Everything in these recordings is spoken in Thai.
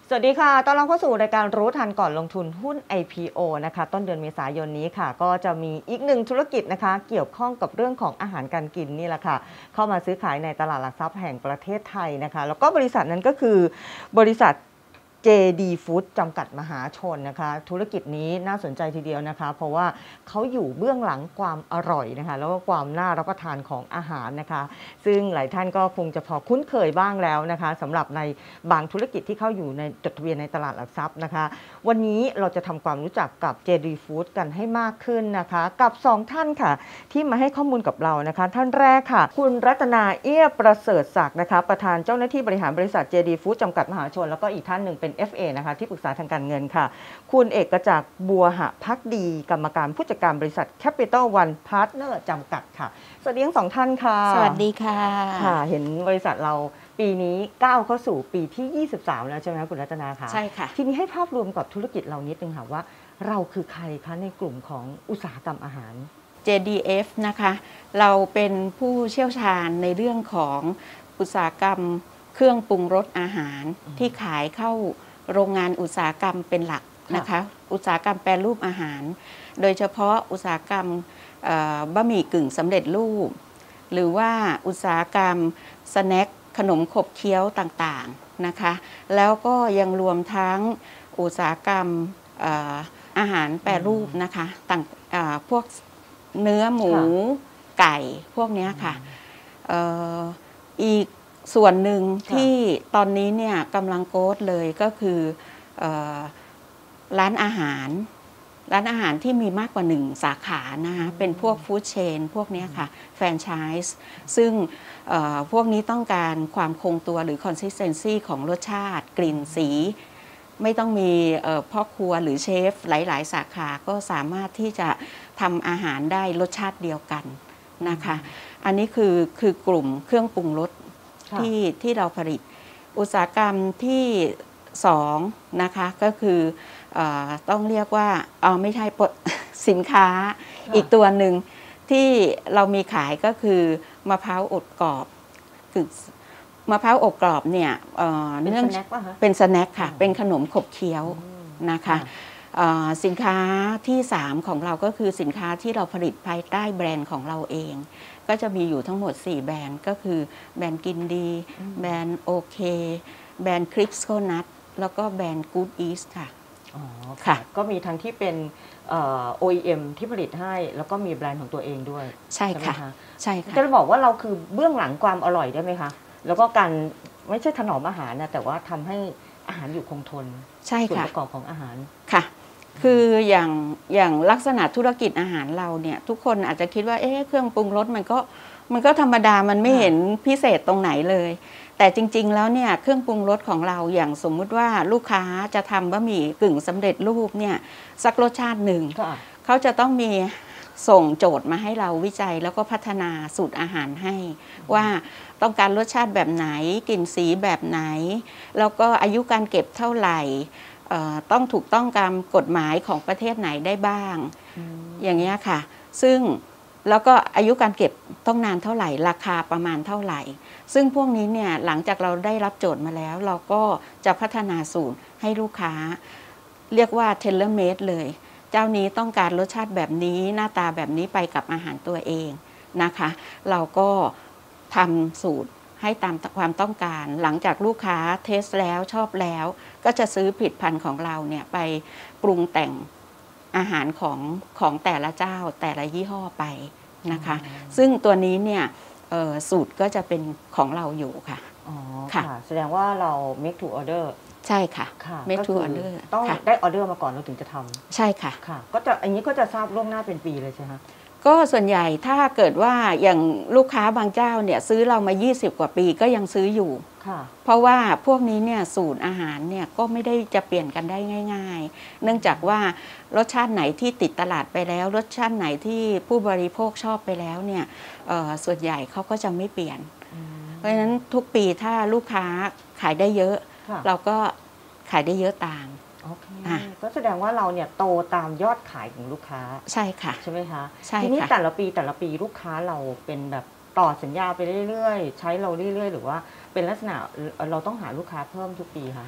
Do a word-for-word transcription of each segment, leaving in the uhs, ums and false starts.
สวัสดีค่ะต้อนรับเข้าสู่รายการรู้ทันก่อนลงทุนหุ้น ไอ พี โอ นะคะต้นเดือนเมษายนนี้ค่ะก็จะมีอีกหนึ่งธุรกิจนะคะเกี่ยวข้องกับเรื่องของอาหารการกินนี่แหละค่ะเข้ามาซื้อขายในตลาดหลักทรัพย์แห่งประเทศไทยนะคะแล้วก็บริษัทนั้นก็คือบริษัท เจ ดี Food จำกัดมหาชนนะคะธุรกิจนี้น่าสนใจทีเดียวนะคะเพราะว่าเขาอยู่เบื้องหลังความอร่อยนะคะแล้วก็ความน่ารับประทานของอาหารนะคะซึ่งหลายท่านก็คงจะพอคุ้นเคยบ้างแล้วนะคะสำหรับในบางธุรกิจที่เข้าอยู่ในจดทะเบียนในตลาดหลักทรัพย์นะคะวันนี้เราจะทำความรู้จักกับ เจ ดี Food กันให้มากขึ้นนะคะกับสองท่านค่ะที่มาให้ข้อมูลกับเรานะคะท่านแรกค่ะคุณรัตนาเอี้ยประเสริฐศักดิ์นะคะประธานเจ้าหน้าที่บริหารบริษัท เจ ดี Food จำกัดมหาชนแล้วก็อีกท่านหนึ่งเป็น เอฟ เอ นะคะที่ปรึกษาทางการเงินค่ะคุณเอกจักรบัวหะภักดีกรรมการผู้จัดการบริษัท Capital One Partner จำกัดค่ะสวัสดีทั้งสองท่านค่ะสวัสดีค่ะค่ะเห็นบริษัทเราปีนี้ก้าวเข้าสู่ปีที่ยี่สิบสามแล้วใช่ไหมคะคุณรัตนาคะใช่ค่ะทีนี้ให้ภาพรวมกับธุรกิจเรานิดนึงค่ะว่าเราคือใครคะในกลุ่มของอุตสาหกรรมอาหารเจ ดี เอฟ นะคะเราเป็นผู้เชี่ยวชาญในเรื่องของอุตสาหกรรมเครื่องปรุงรสอาหารที่ขายเข้าโรงงานอุตสาหกรรมเป็นหลักนะคะอุตสาหกรรมแปรรูปอาหารโดยเฉพาะอุตสาหกรรมบะหมี่กึ่งสำเร็จรูปหรือว่าอุตสาหกรรมสแน็คขนมขบเคี้ยวต่างๆนะคะแล้วก็ยังรวมทั้งอุตสาหกรรมอาหารแปรรูปนะคะต่างพวกเนื้อหมูไก่พวกนี้ค่ะอีกส่วนหนึ่งที่ตอนนี้เนี่ยกำลังโกรธเลยก็คือร้านอาหารร้านอาหารที่มีมากกว่าหนึ่งสาขานะคะเป็นพวกฟู้ดเชนพวกนี้ค่ะแฟรนไชส์ซึ่งพวกนี้ต้องการความคงตัวหรือ consistency ของรสชาติกลิ่นสีไม่ต้องมีพ่อครัวหรือเชฟหลายๆสาขาก็สามารถที่จะทำอาหารได้รสชาติเดียวกันนะคะอันนี้คือคือกลุ่มเครื่องปรุงรสที่ที่เราผลิตอุตสาหกรรมที่สองนะคะก็คืออต้องเรียกว่าเอาไม่ใช่สินค้าอีกตัวหนึ่งที่เรามีขายก็คือมะพร้าวอบกรอบคือมะพร้าวอบกรอบเนี่ยเนื่องเป็นสแน็คค่ะเป็นขนมขบเคี้ยวนะคะสินค้าที่สามของเราก็คือสินค้าที่เราผลิตภายใต้แบรนด์ของเราเองก็จะมีอยู่ทั้งหมดสี่แบรนด์ก็คือแบรนด์กินดีแบรนด์โอเคแบรนด์คริปส์โคนัทแล้วก็แบรนด์กู๊ดอีสค่ะอ๋อค่ะก็มีทั้งที่เป็น โอ อี เอ็ม ที่ผลิตให้แล้วก็มีแบรนด์ของตัวเองด้วยใช่ค่ะใช่ค่ะจะบอกว่าเราคือเบื้องหลังความอร่อยได้ไหมคะแล้วก็การไม่ใช่ถนอมอาหารนะแต่ว่าทำให้อาหารอยู่คงทนใช่ค่ะส่วนประกอบของอาหารค่ะคืออย่างอย่างลักษณะธุรกิจอาหารเราเนี่ยทุกคนอาจจะคิดว่าเอ๊ะเครื่องปรุงรสมันก็มันก็ธรรมดามันไม่เห็นพิเศษตรงไหนเลยแต่จริงๆแล้วเนี่ยเครื่องปรุงรสของเราอย่างสมมุติว่าลูกค้าจะทำบะหมี่กึ่งสำเร็จรูปเนี่ยสักรสชาติหนึ่งเขาจะต้องมีส่งโจทย์มาให้เราวิจัยแล้วก็พัฒนาสูตรอาหารให้ว่าต้องการรสชาติแบบไหนกลิ่นสีแบบไหนแล้วก็อายุการเก็บเท่าไหร่ต้องถูกต้องตามกฎหมายของประเทศไหนได้บ้างอย่างนี้ค่ะซึ่งแล้วก็อายุการเก็บต้องนานเท่าไหร่ราคาประมาณเท่าไหร่ซึ่งพวกนี้เนี่ยหลังจากเราได้รับโจทย์มาแล้วเราก็จะพัฒนาสูตรให้ลูกค้าเรียกว่า tailor made เลยเจ้านี้ต้องการรสชาติแบบนี้หน้าตาแบบนี้ไปกับอาหารตัวเองนะคะเราก็ทำสูตรให้ตามความต้องการหลังจากลูกค้าเทสแล้วชอบแล้วก็จะซื้อผลิตภัณฑ์ของเราเนี่ยไปปรุงแต่งอาหารของของแต่ละเจ้าแต่ละยี่ห้อไปนะคะซึ่งตัวนี้เนี่ยสูตรก็จะเป็นของเราอยู่ค่ะอ๋อค่ะแสดงว่าเรา make to order ใช่ค่ะ make to order ต้องได้ออเดอร์มาก่อนเราถึงจะทำใช่ค่ะค่ะก็จะอันนี้ก็จะทราบล่วงหน้าเป็นปีเลยใช่ไหมก็ส่วนใหญ่ถ้าเกิดว่าอย่างลูกค้าบางเจ้าเนี่ยซื้อเรามายี่สิบกว่าปีก็ยังซื้ออยู่เพราะว่าพวกนี้เนี่ยสูตรอาหารเนี่ยก็ไม่ได้จะเปลี่ยนกันได้ง่ายๆเนื่องจากว่ารสชาติไหนที่ติดตลาดไปแล้วรสชาติไหนที่ผู้บริโภคชอบไปแล้วเนี่ยส่วนใหญ่เขาก็จะไม่เปลี่ยนเพราะฉะนั้นทุกปีถ้าลูกค้าขายได้เยอะเราก็ขายได้เยอะตามโอเคก็แสดงว่าเราเนี่ยโตตามยอดขายของลูกค้าใช่ค่ะใช่ไหมคะใช่ค่ะทีนี้แต่ละปีแต่ละปีลูกค้าเราเป็นแบบต่อสัญญาไปเรื่อยๆใช้เราเรื่อยๆหรือว่าเป็นลักษณะเราต้องหาลูกค้าเพิ่มทุกปีคะ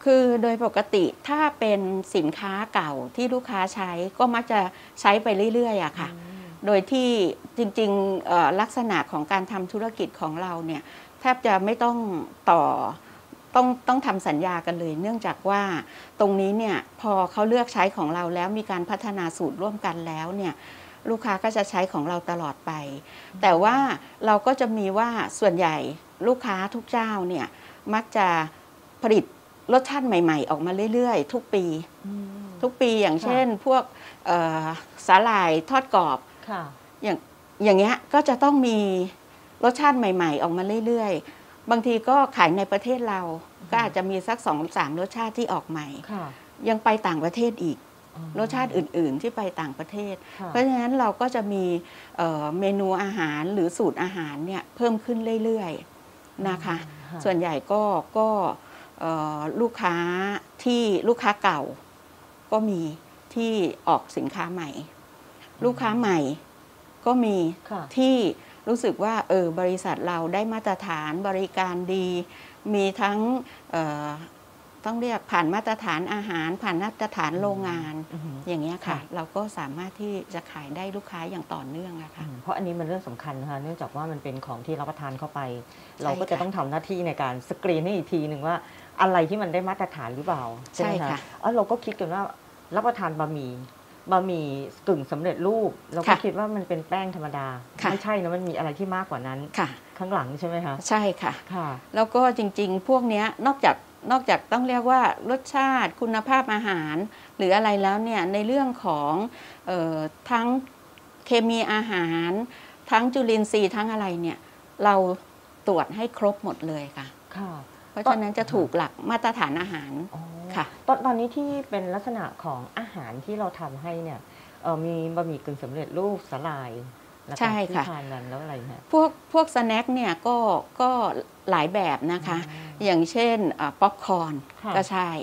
คือโดยปกติถ้าเป็นสินค้าเก่าที่ลูกค้าใช้ก็มักจะใช้ไปเรื่อยๆอะค่ะโดยที่จริงๆลักษณะของการทำธุรกิจของเราเนี่ยแทบจะไม่ต้องต่อต้องต้องทำสัญญากันเลยเนื่องจากว่าตรงนี้เนี่ยพอเขาเลือกใช้ของเราแล้วมีการพัฒนาสูตรร่วมกันแล้วเนี่ยลูกค้าก็จะใช้ของเราตลอดไปแต่ว่าเราก็จะมีว่าส่วนใหญ่ลูกค้าทุกเจ้าเนี่ยมักจะผลิตรสชาติใหม่ๆออกมาเรื่อยๆทุกปีทุกปีอย่างเช่นพวกสาหร่ายทอดกรอบอย่างอย่างเงี้ยก็จะต้องมีรสชาติใหม่ๆออกมาเรื่อยๆบางทีก็ขายในประเทศเราก็อาจจะมีสักสองสามรสชาติที่ออกใหม่ยังไปต่างประเทศอีกรสชาติอื่นๆที่ไปต่างประเทศเพราะฉะนั้นเราก็จะมีเมนูอาหารหรือสูตรอาหารเนี่ยเพิ่มขึ้นเรื่อยๆนะคะส่วนใหญ่ก็ก็ลูกค้าที่ลูกค้าเก่าก็มีที่ออกสินค้าใหม่ลูกค้าใหม่ก็มีที่รู้สึกว่าเออบริษัทเราได้มาตรฐานบริการดีมีทั้งต้องเรียกผ่านมาตรฐานอาหารผ่านมาตรฐานโรงงานอย่างเงี้ยค่ะเราก็สามารถที่จะขายได้ลูกค้าอย่างต่อเนื่องนะคะเพราะอันนี้มันเรื่องสำคัญนะคะเนื่องจากว่ามันเป็นของที่รับประทานเข้าไปเราก็จะต้องทำหน้าที่ในการสกรีนให้อีกทีหนึ่งว่าอะไรที่มันได้มาตรฐานหรือเปล่าใช่ไหมคะอ๋อเราก็คิดกันว่ารับประทานบะหมี่บะหมี่กึ่งสำเร็จรูปเราก็คิดว่ามันเป็นแป้งธรรมดาไม่ใช่นะมันมีอะไรที่มากกว่านั้นข้างหลังใช่ไหมคะใช่ค่ะแล้วก็จริงๆพวกนี้นอกจากนอกจากต้องเรียกว่ารสชาติคุณภาพอาหารหรืออะไรแล้วเนี่ยในเรื่องของเอ่อทั้งเคมีอาหารทั้งจุลินทรีย์ทั้งอะไรเนี่ยเราตรวจให้ครบหมดเลยค่ะเพราะฉะนั้นจะถูกหลักมาตรฐานอาหารค่ะตอนตอนนี้ที่เป็นลักษณะของอาหารที่เราทำให้เนี่ยมีบะหมี่กึ่งสำเร็จรูปสลายใช่ค่ะทานนั้นแล้วอะไรเนี่ยพวกพวกสแน็คเนี่ยก็ก็หลายแบบนะคะอย่างเช่นป๊อปคอร์นก็ใช่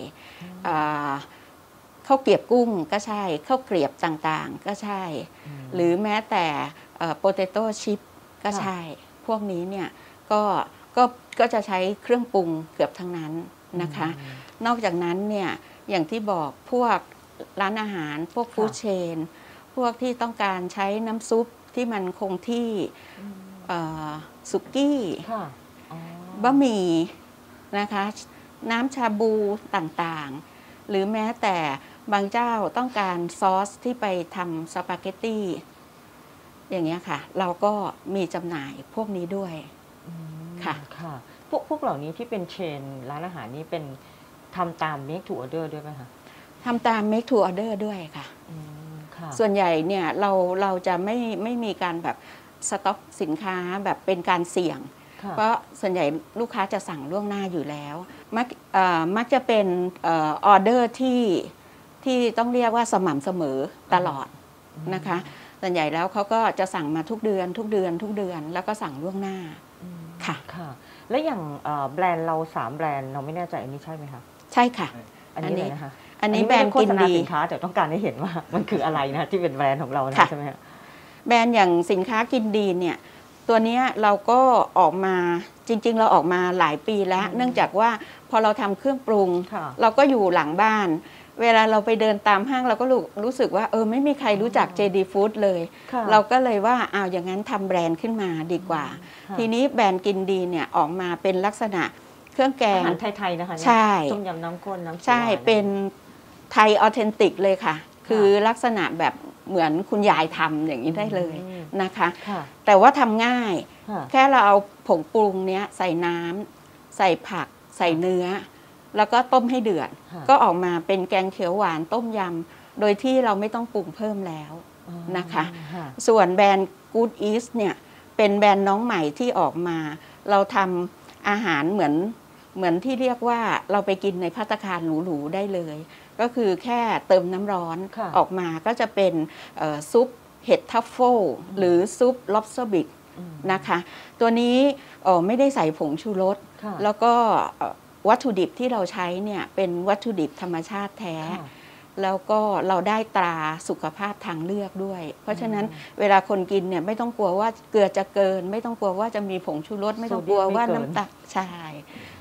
ข้าวเกรียบกุ้งก็ใช่ข้าวเกรียบต่างๆก็ใช่หรือแม้แต่โปเตโต้ชิพก็ใช่พวกนี้เนี่ยก็ก็ก็จะใช้เครื่องปรุงเกือบทั้งนั้นนะคะนอกจากนั้นเนี่ยอย่างที่บอกพวกร้านอาหารพวกฟู้ดเชนพวกที่ต้องการใช้น้ำซุปที่มันคงที่สุกี้บะหมี่นะคะน้ำชาบูต่างๆหรือแม้แต่บางเจ้าต้องการซอสที่ไปทำสปาเกตตี้อย่างเงี้ยค่ะเราก็มีจำหน่ายพวกนี้ด้วยค่ะค่ะพวกพวกเหล่านี้ที่เป็นเชนร้านอาหารนี่เป็นทำตาม make to order ด้วยไหมคะทำตาม make to order ด้วยค่ะส่วนใหญ่เนี่ยเราเราจะไม่ไม่มีการแบบสต็อกสินค้าแบบเป็นการเสี่ยงเพราะส่วนใหญ่ลูกค้าจะสั่งล่วงหน้าอยู่แล้วมักมักจะเป็นออเดอร์ที่ที่ต้องเรียกว่าสม่ำเสมอตลอดนะคะส่วนใหญ่แล้วเขาก็จะสั่งมาทุกเดือนทุกเดือนทุกเดือนแล้วก็สั่งล่วงหน้าค่ะค่ะแล้วอย่างแบรนด์เราสามแบรนด์เราไม่แน่ใจอันนี้ใช่ไหมคะใช่ค่ะอันนี้นะคะอันนี้แบรนด์กินดีสินค้าแต่ต้องการให้เห็นว่ามันคืออะไรนะที่เป็นแบรนด์ของเราใช่ไหมคะแบรนด์อย่างสินค้ากินดีเนี่ยตัวนี้เราก็ออกมาจริงๆเราออกมาหลายปีแล้วเนื่องจากว่าพอเราทำเครื่องปรุงเราก็อยู่หลังบ้านเวลาเราไปเดินตามห้างเราก็รู้สึกว่าเออไม่มีใครรู้จัก เจ ดี Food เลยเราก็เลยว่าอ้าวอย่างนั้นทำแบรนด์ขึ้นมาดีกว่าทีนี้แบรนด์กินดีเนี่ยออกมาเป็นลักษณะเครื่องแกงอาหารไทยๆนะคะใช่ต้มยำน้ำข้นน้ำใช่เป็นไทยออเทนติกเลยค่ะคือลักษณะแบบเหมือนคุณยายทำอย่างนี้ได้เลยนะคะแต่ว่าทำง่ายแค่เราเอาผงปรุงเนี้ยใส่น้ำใส่ผักใส่เนื้อแล้วก็ต้มให้เดือดก็ออกมาเป็นแกงเขียวหวานต้มยำโดยที่เราไม่ต้องปรุงเพิ่มแล้วนะคะส่วนแบรนด์ Good East เนี่ยเป็นแบรนด์น้องใหม่ที่ออกมาเราทำอาหารเหมือนเหมือนที่เรียกว่าเราไปกินในภัตตาคารหรูๆได้เลยก็คือแค่เติมน้ำร้อนออกมาก็จะเป็นซุปเห็ดทัฟเฟิลหรือซุป lobster beak นะคะตัวนี้ไม่ได้ใส่ผงชูรสแล้วก็วัตถุดิบที่เราใช้เนี่ยเป็นวัตถุดิบธรรมชาติแท้แล้วก็เราได้ตราสุขภาพทางเลือกด้วยเพราะฉะนั้นเวลาคนกินเนี่ยไม่ต้องกลัวว่าเกลือจะเกินไม่ต้องกลัวว่าจะมีผงชูรสไม่ต้องกลัวว่าน้ำตาลใช่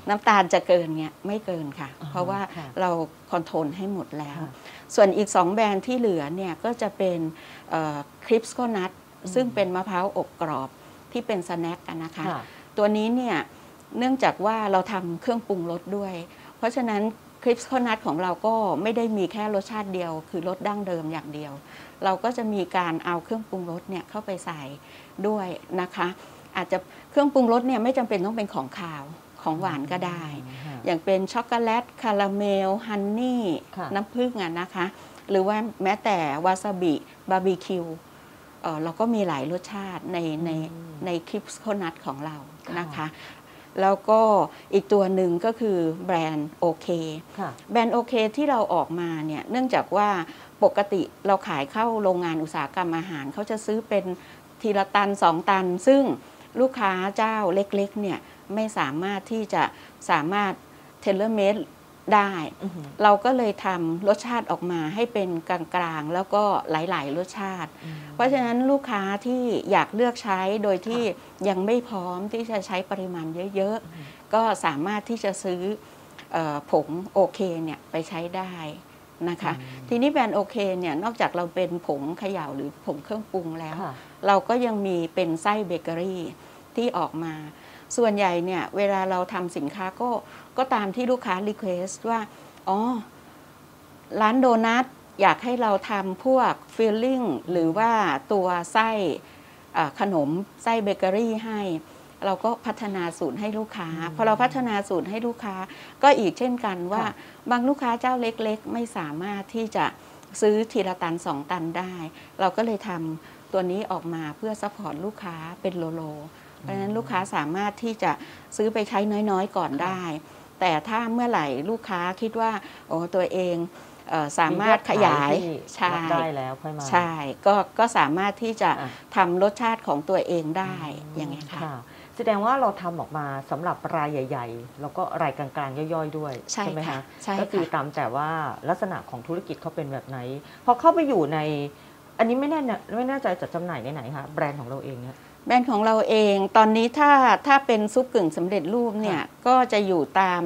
น้ำตาลจะเกินเนี่ยไม่เกินค่ะเพราะว่าเราคอนโทรลให้หมดแล้วส่วนอีกสองแบรนด์ที่เหลือเนี่ยก็จะเป็นคริปส์โคนัทซึ่งเป็นมะพร้าวอบกรอบที่เป็นสแน็คกันนะคะตัวนี้เนี่ยเนื่องจากว่าเราทำเครื่องปรุงรสด้วยเพราะฉะนั้นคริปส์โคนัทของเราก็ไม่ได้มีแค่รสชาติเดียวคือรสดั้งเดิมอย่างเดียวเราก็จะมีการเอาเครื่องปรุงรสเนี่ยเข้าไปใส่ด้วยนะคะอาจจะเครื่องปรุงรสเนี่ยไม่จำเป็นต้องเป็นของคาวของหวานก็ได้ อย่างเป็นช็อกโกแลตคาราเมลฮันนี่น้ำผึ้งอะนะคะหรือว่าแม้แต่วาซาบิบาร์บีคิวเราก็มีหลายรสชาติในในในคริปส์โคนัทของเรานะคะแล้วก็อีกตัวหนึ่งก็คือแบรนด์โอเคแบรนด์โอเคที่เราออกมาเนี่ยเนื่องจากว่าปกติเราขายเข้าโรงงานอุตสาหกรรมอาหารเขาจะซื้อเป็นทีละตันสองตันซึ่งลูกค้าเจ้าเล็กๆเนี่ยไม่สามารถที่จะสามารถเทเลเมดได้ เราก็เลยทำรสชาติออกมาให้เป็นกลางๆแล้วก็หลายๆรสชาติเพราะฉะนั้นลูกค้าที่อยากเลือกใช้โดยที่ยังไม่พร้อมที่จะใช้ปริมาณเยอะๆก็สามารถที่จะซื้อผงโอเคเนี่ยไปใช้ได้นะคะทีนี้แบรนด์โอเคเนี่ยนอกจากเราเป็นผงเขย่าหรือผงเครื่องปรุงแล้วเราก็ยังมีเป็นไส้เบเกอรี่ที่ออกมาส่วนใหญ่เนี่ยเวลาเราทำสินค้าก็ก็ตามที่ลูกค้ารีเควสต์ว่าอ๋อร้านโดนัทอยากให้เราทำพวกฟิลลิ่งหรือว่าตัวไส้ขนมไส้เบเกอรี่ให้เราก็พัฒนาสูตรให้ลูกค้าพอเราพัฒนาสูตรให้ลูกค้าก็อีกเช่นกันว่าบางลูกค้าเจ้าเล็กๆไม่สามารถที่จะซื้อทีละตันสองตันได้เราก็เลยทำตัวนี้ออกมาเพื่อซัพพอร์ตลูกค้าเป็นโลโลเพราะฉะนั้นลูกค้าสามารถที่จะซื้อไปใช้น้อยๆก่อนได้แต่ถ้าเมื่อไหร่ลูกค้าคิดว่าโอ้ตัวเองเอ่อสามารถขยายใช่ได้แล้วค่อยมาใช่ก็ก็สามารถที่จะทำรสชาติของตัวเองได้อย่างนี้ค่ะแสดงว่าเราทำออกมาสำหรับรายใหญ่ๆแล้วก็รายกลางๆย่อยๆด้วยใช่ไหมคะก็คือตามแต่ว่าลักษณะของธุรกิจเขาเป็นแบบไหนพอเข้าไปอยู่ในอันนี้ไม่แน่ไม่แน่ใจจัดจำหน่ายไหนๆคะแบรนด์ของเราเองเนี่ยแบรนด์ของเราเองตอนนี้ถ้าถ้าเป็นซุปกึ่งสำเร็จรูปเนี่ยก็จะอยู่ตาม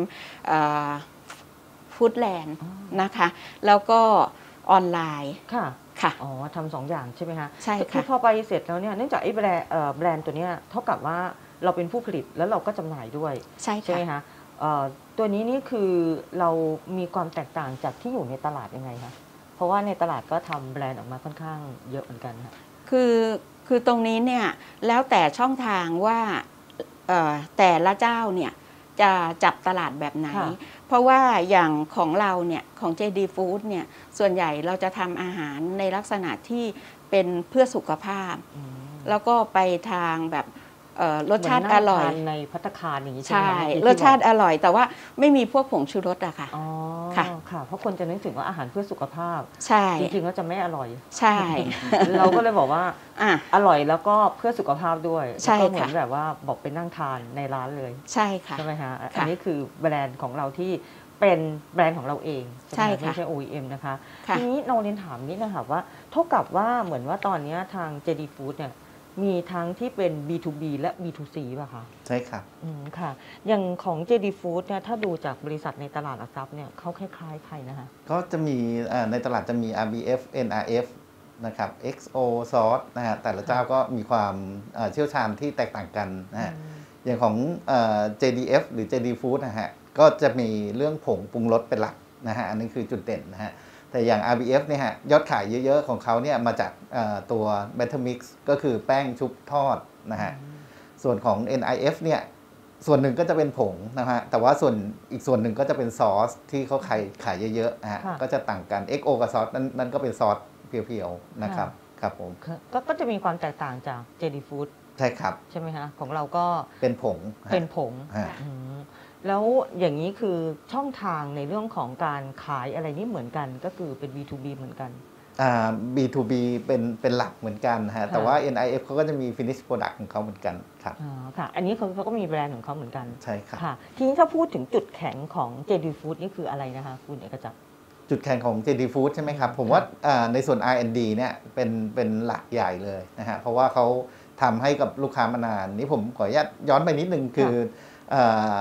ฟู้ดแลนด์นะคะแล้วก็ออนไลน์ค่ะค่ะอ๋อทำสองอย่างใช่ไหมคะใช่ค่ะคือพอไปเสร็จแล้วเนี่ยเนื่องจากไอ้แบรนด์แบรนด์ตัวนี้เท่ากับว่าเราเป็นผู้ผลิตแล้วเราก็จำหน่ายด้วยใช่ใช่ไหมคะตัวนี้นี่คือเรามีความแตกต่างจากที่อยู่ในตลาดยังไงคะเพราะว่าในตลาดก็ทำแบรนด์ออกมาค่อนข้างเยอะเหมือนกันค่ะคือคือตรงนี้เนี่ยแล้วแต่ช่องทางว่าแต่ละเจ้าเนี่ยจะจับตลาดแบบไหนเพราะว่าอย่างของเราเนี่ยของ เจ ดี Food เนี่ยส่วนใหญ่เราจะทำอาหารในลักษณะที่เป็นเพื่อสุขภาพแล้วก็ไปทางแบบรสชาติอร่อยในภัตตาคารอย่างนี้ใช่รสชาติอร่อยแต่ว่าไม่มีพวกผงชูรสอะค่ะอ๋อค่ะค่ะเพราะคนจะนึกถึงว่าอาหารเพื่อสุขภาพใช่จริงๆแล้วจะไม่อร่อยใช่เราก็เลยบอกว่าอร่อยแล้วก็เพื่อสุขภาพด้วยก็เหมือนแบบว่าบอกไปนั่งทานในร้านเลยใช่ค่ะใช่ไหมคะอันนี้คือแบรนด์ของเราที่เป็นแบรนด์ของเราเองใช่ค่ะไม่ใช่ โอ อี เอ็ม นะคะทีนี้น้องเรียนถามนิดนะคะว่าเท่ากับว่าเหมือนว่าตอนนี้ทาง เจ ดี Food เนี่ยมีทั้งที่เป็น บี ทู บี และ บี ทู ซี ป่ะคะใช่ครับอืมค่ะอย่างของ เจ ดี Food เนี่ยถ้าดูจากบริษัทในตลาดหลักทรัพย์เนี่ยเขาคล้ายๆใครนะคะก็จะมีในตลาดจะมี อาร์ บี เอฟ เอ็น อาร์ เอฟ นะครับ เอ็กซ์ โอ ซอส นะฮะแต่ละเจ้าก็มีความเชี่ยวชาญที่แตกต่างกันนะฮะอย่างของ เจ ดี เอฟ หรือ เจ ดี Food นะฮะก็จะมีเรื่องผงปรุงรสเป็นหลักนะฮะอันนี้คือจุดเด่นนะฮะแต่อย่าง อาร์ บี เอฟ เนี่ยฮะยอดขายเยอะๆของเขาเนี่ยมาจากตัว Better Mix ก็คือแป้งชุบทอดนะฮะส่วนของ เอ็น ไอ เอฟ เนี่ยส่วนหนึ่งก็จะเป็นผงนะฮะแต่ว่าส่วนอีกส่วนหนึ่งก็จะเป็นซอสที่เขาขายขายเยอะๆนะฮะก็จะต่างกัน เอ็กซ์ โอ กับซอสนั้นนั่นก็เป็นซอสเพียวๆนะครับครับผมก็จะมีความแตกต่างจาก เจ ดี Food ใช่ครับใช่ไหมคะของเราก็เป็นผงเป็นผงแล้วอย่างนี้คือช่องทางในเรื่องของการขายอะไรนี่เหมือนกันก็คือเป็น บี ทู บี เหมือนกันอ่า บี ทู บี เป็นเป็นหลักเหมือนกันฮะแต่ว่า เอ็น ไอ เอฟ เขาก็จะมี finish product ของเขาเหมือนกันครับอ๋อค่ะอันนี้เขาเขาก็มีแบรนด์ของเขาเหมือนกันใช่ครับค่ะทีนี้ถ้าพูดถึงจุดแข็งของ เจ ดี Food นี่คืออะไรนะคะคุณเอกจักรจุดแข็งของ เจ ดี Food ใช่ไหมครับผมว่าในส่วน อาร์ แอนด์ ดี เนี่ยเป็นเป็นหลักใหญ่เลยนะฮะเพราะว่าเขาทำให้กับลูกค้ามานานนี่ผมขออนุญาตย้อนไปนิดนึงคือต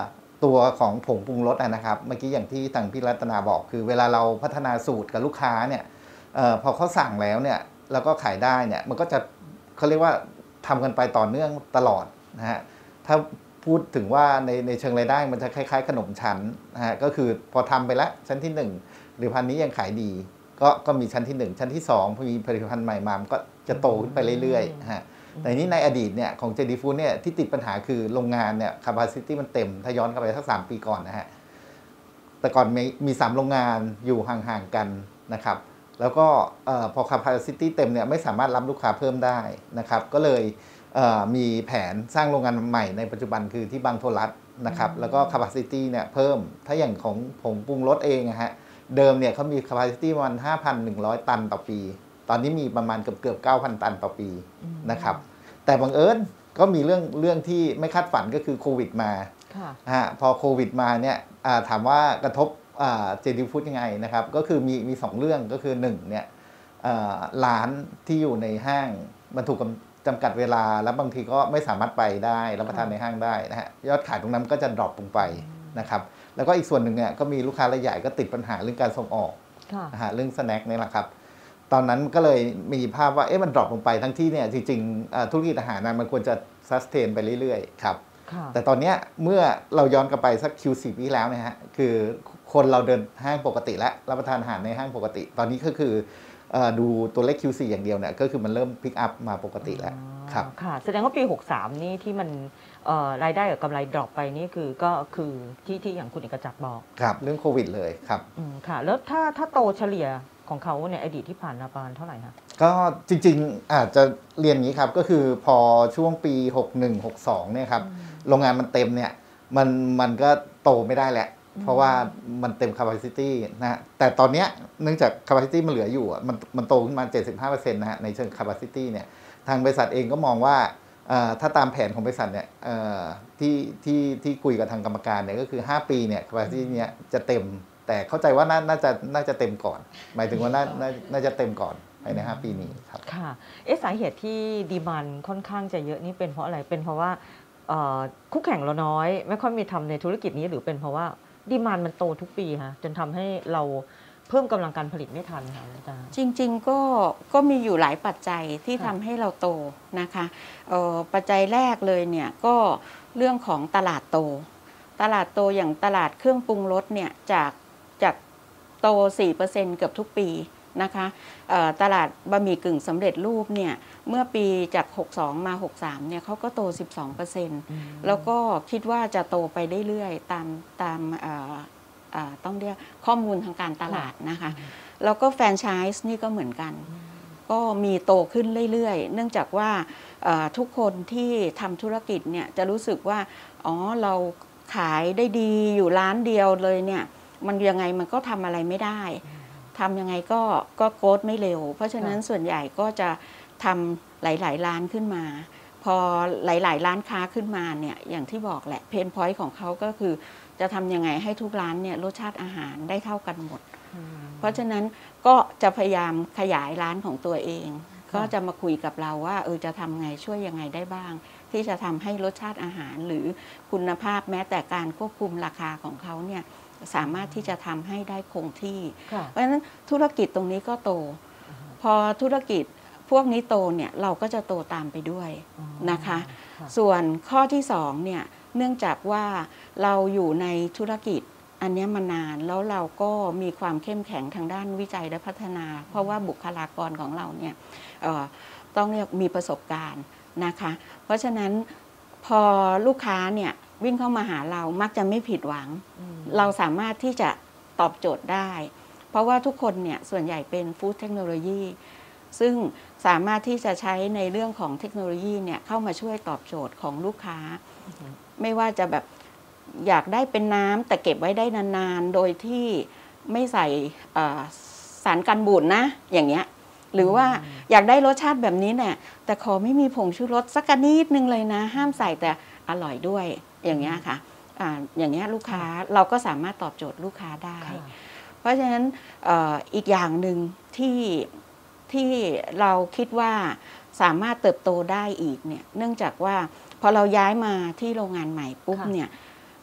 ตัวของผงปรุงรสนะครับเมื่อกี้อย่างที่ทางพี่รัตนาบอกคือเวลาเราพัฒนาสูตรกับลูกค้าเนี่ยออพอเขาสั่งแล้วเนี่ยแล้วก็ขายได้เนี่ยมันก็จะเขาเรียกว่าทำกันไปต่อเนื่องตลอดนะฮะถ้าพูดถึงว่าในในเชิงรายได้มันจะคล้ายๆขนมชั้นนะฮะก็คือพอทำไปแล้วชั้นที่หนึ่งผลิตภัณฑ์นี้ยังขายดีก็ก็มีชั้นที่หนึ่งชั้นที่สองพอมีผลิตภัณฑ์ใหม่มามันก็จะโตขึ้นไปเรื่อยๆฮะแต่นี้ในอดีตเนี่ยของ เจ ดี Food เนี่ยที่ติดปัญหาคือโรงงานเนี่ย capacity มันเต็มถ้าย้อนกลับไปสักสามปีก่อนนะฮะแต่ก่อนมีมีสามโรงงานอยู่ห่างๆกันนะครับแล้วก็พอ capacity เต็มเนี่ยไม่สามารถรับลูกค้าเพิ่มได้นะครับก็เลยมีแผนสร้างโรงงานใหม่ในปัจจุบันคือที่บางโทรัสนะครับแล้วก็ capacity เนี่ยเพิ่มถ้าอย่างของผงปรุงรสเองนะฮะเดิมเนี่ยเขามี capacity ประมาณ ห้าพันหนึ่งร้อย ตันต่อปีตอนนี้มีประมาณเกือบเกือบ เก้าพัน ตันต่อปีนะครับแต่บังเอิญก็มีเรื่องเรื่องที่ไม่คาดฝันก็คือโควิดมาฮะพอโควิดมาเนี่ยถามว่ากระทบ เจ ดี Food ยังไงนะครับก็คือมีมีสองเรื่องก็คือหนึ่งเนี่ยร้านที่อยู่ในห้างมันถูกจำกัดเวลาแล้วบางทีก็ไม่สามารถไปได้รับประทานในห้างได้นะฮะยอดขายตรงนั้นก็จะดรอปลงไปนะครับแล้วก็อีกส่วนหนึ่งเนี่ยก็มีลูกค้ารายใหญ่ก็ติดปัญหาเรื่องการส่งออกนะฮะเรื่องสแน็คนี่แหละครับตอนนั้นก็เลยมีภาพว่าเอ๊ะมันดรอปลงไปทั้งที่เนี่ยจริงๆธุรกิจอาหารมันควรจะซัสเทนไปเรื่อยๆครับแต่ตอนนี้เมื่อเราย้อนกลับไปสัก คิว สิบ ปีแล้วนะฮะคือคนเราเดินห้างปกติแล้วรับประทานอาหารในห้างปกติตอนนี้ก็คือดูตัวเลข คิว โฟร์ อย่างเดียวเนี่ยก็คือมันเริ่มพิกอัพมาปกติแล้วครับค่ะแสดงว่าปีหกสามนี่ที่มันรายได้กับกำไรดรอปไปนี่คือก็คือที่ที่อย่างคุณเอกจักรบอกครับเรื่องโควิดเลยครับค่ะแล้วถ้าถ้าโตเฉลี่ยของเขาในอดีตที่ผ่านมาประมาณเท่าไหร่คะก็จริงๆอาจจะเรียนอย่างนี้ครับก็คือพอช่วงปีหกสิบเอ็ด หกสิบสองเนี่ยครับโรงงานมันเต็มเนี่ยมันมันก็โตไม่ได้แหละเพราะว่ามันเต็ม capacity นะแต่ตอนนี้เนื่องจาก capacity มันเหลืออยู่มันมันโตขึ้นมา เจ็ดสิบห้าเปอร์เซ็นต์ นะฮะในเชิง capacity เนี่ยทางบริษัทเองก็มองว่าถ้าตามแผนของบริษัทเนี่ยที่ที่ที่คุยกับทางกรรมการเนี่ยก็คือห้าปีเนี่ย capacity เนี่ยจะเต็มแต่เข้าใจว่าน่าจะน่าจะเต็มก่อนหมายถึงว่าน่าน่าจะเต็มก่อนภายในห้าปีนี้ครับค่ะเอ๊ะสาเหตุที่ดีมานด์ค่อนข้างจะเยอะนี่เป็นเพราะอะไรเป็นเพราะว่าคู่แข่งเราน้อยไม่ค่อยมีทำในธุรกิจนี้หรือเป็นเพราะว่าดีมานด์มันโตทุกปีฮะจนทำให้เราเพิ่มกำลังการผลิตไม่ทันค่ะอาจารย์จริงๆก็ก็มีอยู่หลายปัจจัยที่ทำให้เราโตนะคะปัจจัยแรกเลยเนี่ยก็เรื่องของตลาดโตตลาดโตอย่างตลาดเครื่องปรุงรสเนี่ยจากจากโต สี่เปอร์เซ็นต์ เกือบทุกปีนะคะตลาดบะหมี่กึ่งสำเร็จรูปเนี่ยเมื่อปีจากหกสิบสองมาหกสิบสามเนี่ยเขาก็โต สิบสองเปอร์เซ็นต์ แล้วก็คิดว่าจะโตไปเรื่อยๆตามตามต้องเรียกข้อมูลทางการตลาดนะคะแล้วก็แฟรนไชส์นี่ก็เหมือนกันก็มีโตขึ้นเรื่อยๆเนื่องจากว่าทุกคนที่ทำธุรกิจเนี่ยจะรู้สึกว่าอ๋อเราขายได้ดีอยู่ร้านเดียวเลยเนี่ยมันยังไงมันก็ทำอะไรไม่ได้ทำยังไงก็ก็โกรธไม่เร็วเพราะฉะนั้นส่วนใหญ่ก็จะทำหลายๆร้านขึ้นมาพอหลายๆร้านค้าขึ้นมาเนี่ยอย่างที่บอกแหละเพนพอยต์ของเขาก็คือจะทำยังไงให้ทุกร้านเนี่ยรสชาติอาหารได้เท่ากันหมดเพราะฉะนั้นก็จะพยายามขยายร้านของตัวเองก็จะมาคุยกับเราว่าเออจะทำไงช่วยยังไงได้บ้างที่จะทำให้รสชาติอาหารหรือคุณภาพแม้แต่การควบคุมราคาของเขาเนี่ยสามารถที่จะทำให้ได้คงที่เพราะฉะนั้นธุรกิจตรงนี้ก็โตพอธุรกิจพวกนี้โตเนี่ยเราก็จะโตตามไปด้วยนะคะส่วนข้อที่สองเนี่ยเนื่องจากว่าเราอยู่ในธุรกิจอันนี้มานานแล้วเราก็มีความเข้มแข็งทางด้านวิจัยและพัฒนาเพราะว่าบุคลากรของเราเนี่ยต้องเรียกมีประสบการณ์นะคะเพราะฉะนั้นพอลูกค้าเนี่ยวิ่งเข้ามาหาเรามักจะไม่ผิดหวังเราสามารถที่จะตอบโจทย์ได้เพราะว่าทุกคนเนี่ยส่วนใหญ่เป็นฟู้ดเทคโนโลยีซึ่งสามารถที่จะใช้ในเรื่องของเทคโนโลยีเนี่ยเข้ามาช่วยตอบโจทย์ของลูกค้าไม่ว่าจะแบบอยากได้เป็นน้ำแต่เก็บไว้ได้นานๆโดยที่ไม่ใส่สารกันบูดนะอย่างเงี้ยหรือว่าอยากได้รสชาติแบบนี้เนี่ยแต่ขอไม่มีผงชูรสสักนิดนึงเลยนะห้ามใส่แต่อร่อยด้วยอย่างเงี้ยค่ะอ่าอย่างเงี้ยลูกค้าเราก็สามารถตอบโจทย์ลูกค้าได้เพราะฉะนั้น อ, อีกอย่างหนึ่งที่ที่เราคิดว่าสามารถเติบโตได้อีกเนี่ยเนื่องจากว่าพอเราย้ายมาที่โรงงานใหม่ปุ๊บเนี่ย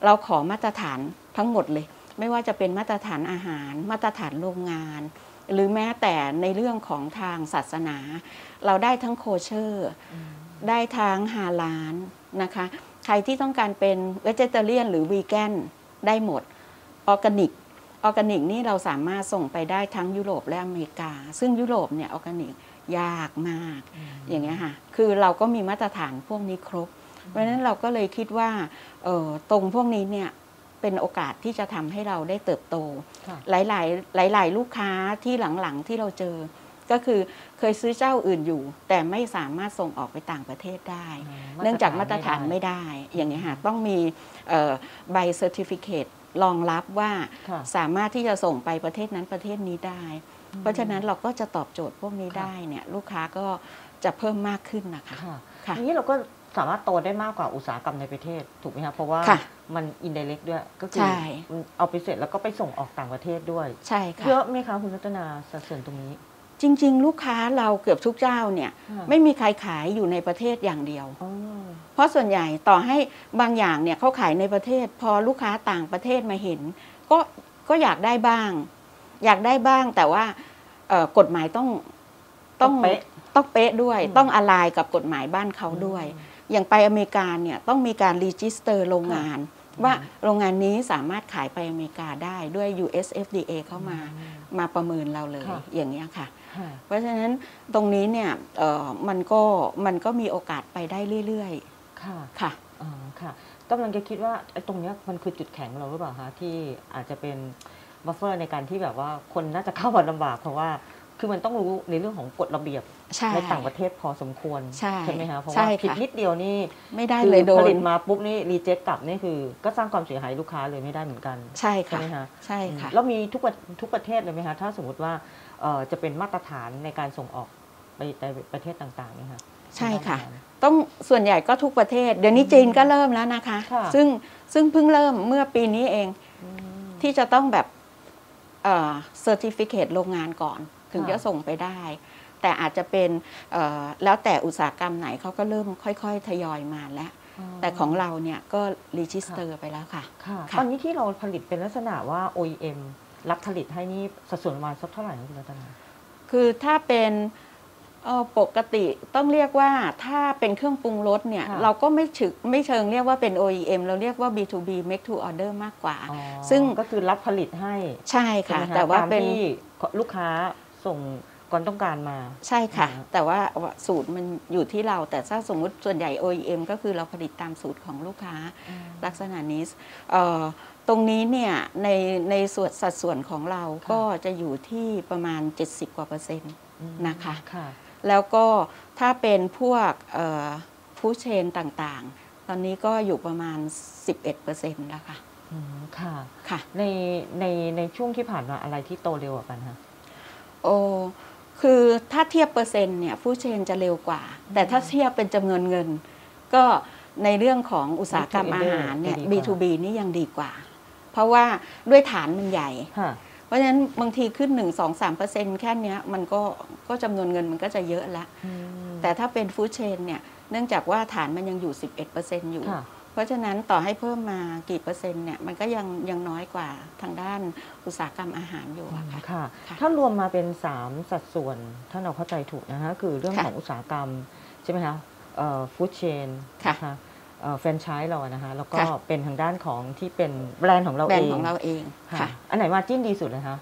เราขอมาตรฐานทั้งหมดเลยไม่ว่าจะเป็นมาตรฐานอาหารมาตรฐานโรงงานหรือแม้แต่ในเรื่องของทางศาสนา เราได้ทั้งโคเชอร์ได้ทั้งฮาลาลนะคะใครที่ต้องการเป็นเวจิเตเรียนหรือวีแกนได้หมดออร์แกนิกออร์แกนิกนี่เราสามารถส่งไปได้ทั้งยุโรปและอเมริกาซึ่งยุโรปเนี่ยออร์แกนิกยากมากอย่างเงี้ยค่ะคือเราก็มีมาตรฐานพวกนี้ครบเพราะฉะนั้นเราก็เลยคิดว่าเอ่อตรงพวกนี้เนี่ยเป็นโอกาสที่จะทำให้เราได้เติบโตหลายๆหลายๆลูกค้าที่หลังๆที่เราเจอก็คือเคยซื้อเจ้าอื่นอยู่แต่ไม่สามารถส่งออกไปต่างประเทศได้เนื่องจากมาตรฐานไม่ได้อย่างเงี้ยค่ะต้องมีใบเซอร์ติฟิเคตรองรับว่าสามารถที่จะส่งไปประเทศนั้นประเทศนี้ได้เพราะฉะนั้นเราก็จะตอบโจทย์พวกนี้ได้เนี่ยลูกค้าก็จะเพิ่มมากขึ้นนะคะค่ะทีนี้เราก็สามารถโตได้มากกว่าอุตสาหกรรมในประเทศถูกไหมคะเพราะว่ามันอินไดเรกด้วยก็คือเอาไปเสร็จแล้วก็ไปส่งออกต่างประเทศด้วยใช่ค่ะเยอะไหมคะคุณรัตนาสัดส่วนตรงนี้จริงๆลูกค้าเราเกือบทุกเจ้าเนี่ยไม่มีใครขายอยู่ในประเทศอย่างเดียวเพราะส่วนใหญ่ต่อให้บางอย่างเนี่ยเขาขายในประเทศพอลูกค้าต่างประเทศมาเห็นก็ก็อยากได้บ้างอยากได้บ้างแต่ว่ากฎหมายต้องต้องเป๊ะต้องเป๊ะด้วยต้องอะไลน์กับกฎหมายบ้านเขาด้วยอย่างไปอเมริกาเนี่ยต้องมีการรีจิสเตอร์โรงงานว่าโรงงานนี้สามารถขายไปอเมริกาได้ด้วย ยู เอส เอฟ ดี เอ เข้ามามาประเมินเราเลยอย่างนี้ค่ะเพราะฉะนั้นตรงนี้เนี่ยมันก็มันก็มีโอกาสไปได้เรื่อยๆค่ะค่ะอ๋อค่ะกำลังจะคิดว่าไอ้ตรงนี้มันคือจุดแข็งเราหรือเปล่าคะที่อาจจะเป็นบัฟเฟอร์ในการที่แบบว่าคนน่าจะเข้ามาลำบากเพราะว่าคือมันต้องรู้ในเรื่องของกฎระเบียบในต่างประเทศพอสมควรใช่ไหมคะเพราะว่าผิดนิดเดียวนี่ไม่ได้เลยโดนผลิตมาปุ๊บนี่รีเจ็คกลับนี่คือก็สร้างความเสียหายลูกค้าเลยไม่ได้เหมือนกันใช่ค่ะไหมคะใช่ค่ะแล้วมีทุกทุกประเทศเลยไหมคะถ้าสมมติว่าจะเป็นมาตรฐานในการส่งออกไปในประเทศต่างๆนี่ค่ะใช่ค่ะต้องส่วนใหญ่ก็ทุกประเทศเดี๋ยวนี้จีนก็เริ่มแล้วนะคะซึ่งซึ่งเพิ่งเริ่มเมื่อปีนี้เองที่จะต้องแบบเซอร์ติฟิเคตโรงงานก่อนถึงจะส่งไปได้แต่อาจจะเป็นแล้วแต่อุตสาหกรรมไหนเขาก็เริ่มค่อยๆทยอยมาแล้วแต่ของเราเนี่ยก็รีจิสเตอร์ไปแล้วค่ะตอนนี้ที่เราผลิตเป็นลักษณะว่า โอ อี เอ็ม รับผลิตให้นี่สัดส่วนประมาณสักเท่าไหร่คะคุณรัตนาคือถ้าเป็นปกติต้องเรียกว่าถ้าเป็นเครื่องปรุงรสเนี่ยเราก็ไม่ถึงไม่เชิงเรียกว่าเป็น โอ อี เอ็ม เราเรียกว่า บี ทู บี make to order มากกว่าซึ่งก็คือรับผลิตให้ใช่ค่ะแต่ว่าเป็นที่ลูกค้าส่งก่อนต้องการมาใช่ค่ะแต่ว่าสูตรมันอยู่ที่เราแต่ถ้าสมมุติส่วนใหญ่ โอ อี เอ็ม ก็คือเราผลิตตามสูตรของลูกค้าลักษณะนี้ตรงนี้เนี่ยในในส่วนสัดส่วนของเราก็จะอยู่ที่ประมาณเจ็ดสิบกว่าเปอร์เซ็นต์นะคะแล้วก็ถ้าเป็นพวกฟู้ดเชนต่างๆตอนนี้ก็อยู่ประมาณ สิบเอ็ดเปอร์เซ็นต์ แล้วค่ะค่ะค่ะในในในช่วงที่ผ่านมาอะไรที่โตเร็วกว่ากันคะโอ้คือถ้าเทียบเปอร์เซ็นต์เนี่ยฟู้ดเชนจะเร็วกว่าแต่ถ้าเทียบเป็นจำนวนเงินก็ในเรื่องของอุตสาหกรรมอาหารเนี่ย บี ทู บี นี่ยังดีกว่าเพราะว่าด้วยฐานมันใหญ่เพราะฉะนั้นบางทีขึ้น หนึ่ง สอง สามเปอร์เซ็นต์ แค่นี้มันก็ก็จำนวนเงินมันก็จะเยอะละแต่ถ้าเป็นฟู้ดเชนเนี่ยเนื่องจากว่าฐานมันยังอยู่ สิบเอ็ดเปอร์เซ็นต์ อยู่เพราะฉะนั้นต่อให้เพิ่มมากี่เปอร์เซ็นต์เนี่ยมันก็ยังยังน้อยกว่าทางด้านอุตสาหกรรมอาหารอยู่อะค่ะค่ะถ้ารวมมาเป็นสามสัดส่วนถ้าเราเข้าใจถูกนะคะคือเรื่องของอุตสาหกรรมใช่ไหมคะฟู้ดเชนนะคะแฟรนไชส์เราอะนะคะแล้วก็เป็นทางด้านของที่เป็นแบรนด์ของเราเองแบรนด์ของเราเองค่ะอันไหนมาจิ้นดีสุดเลยคะ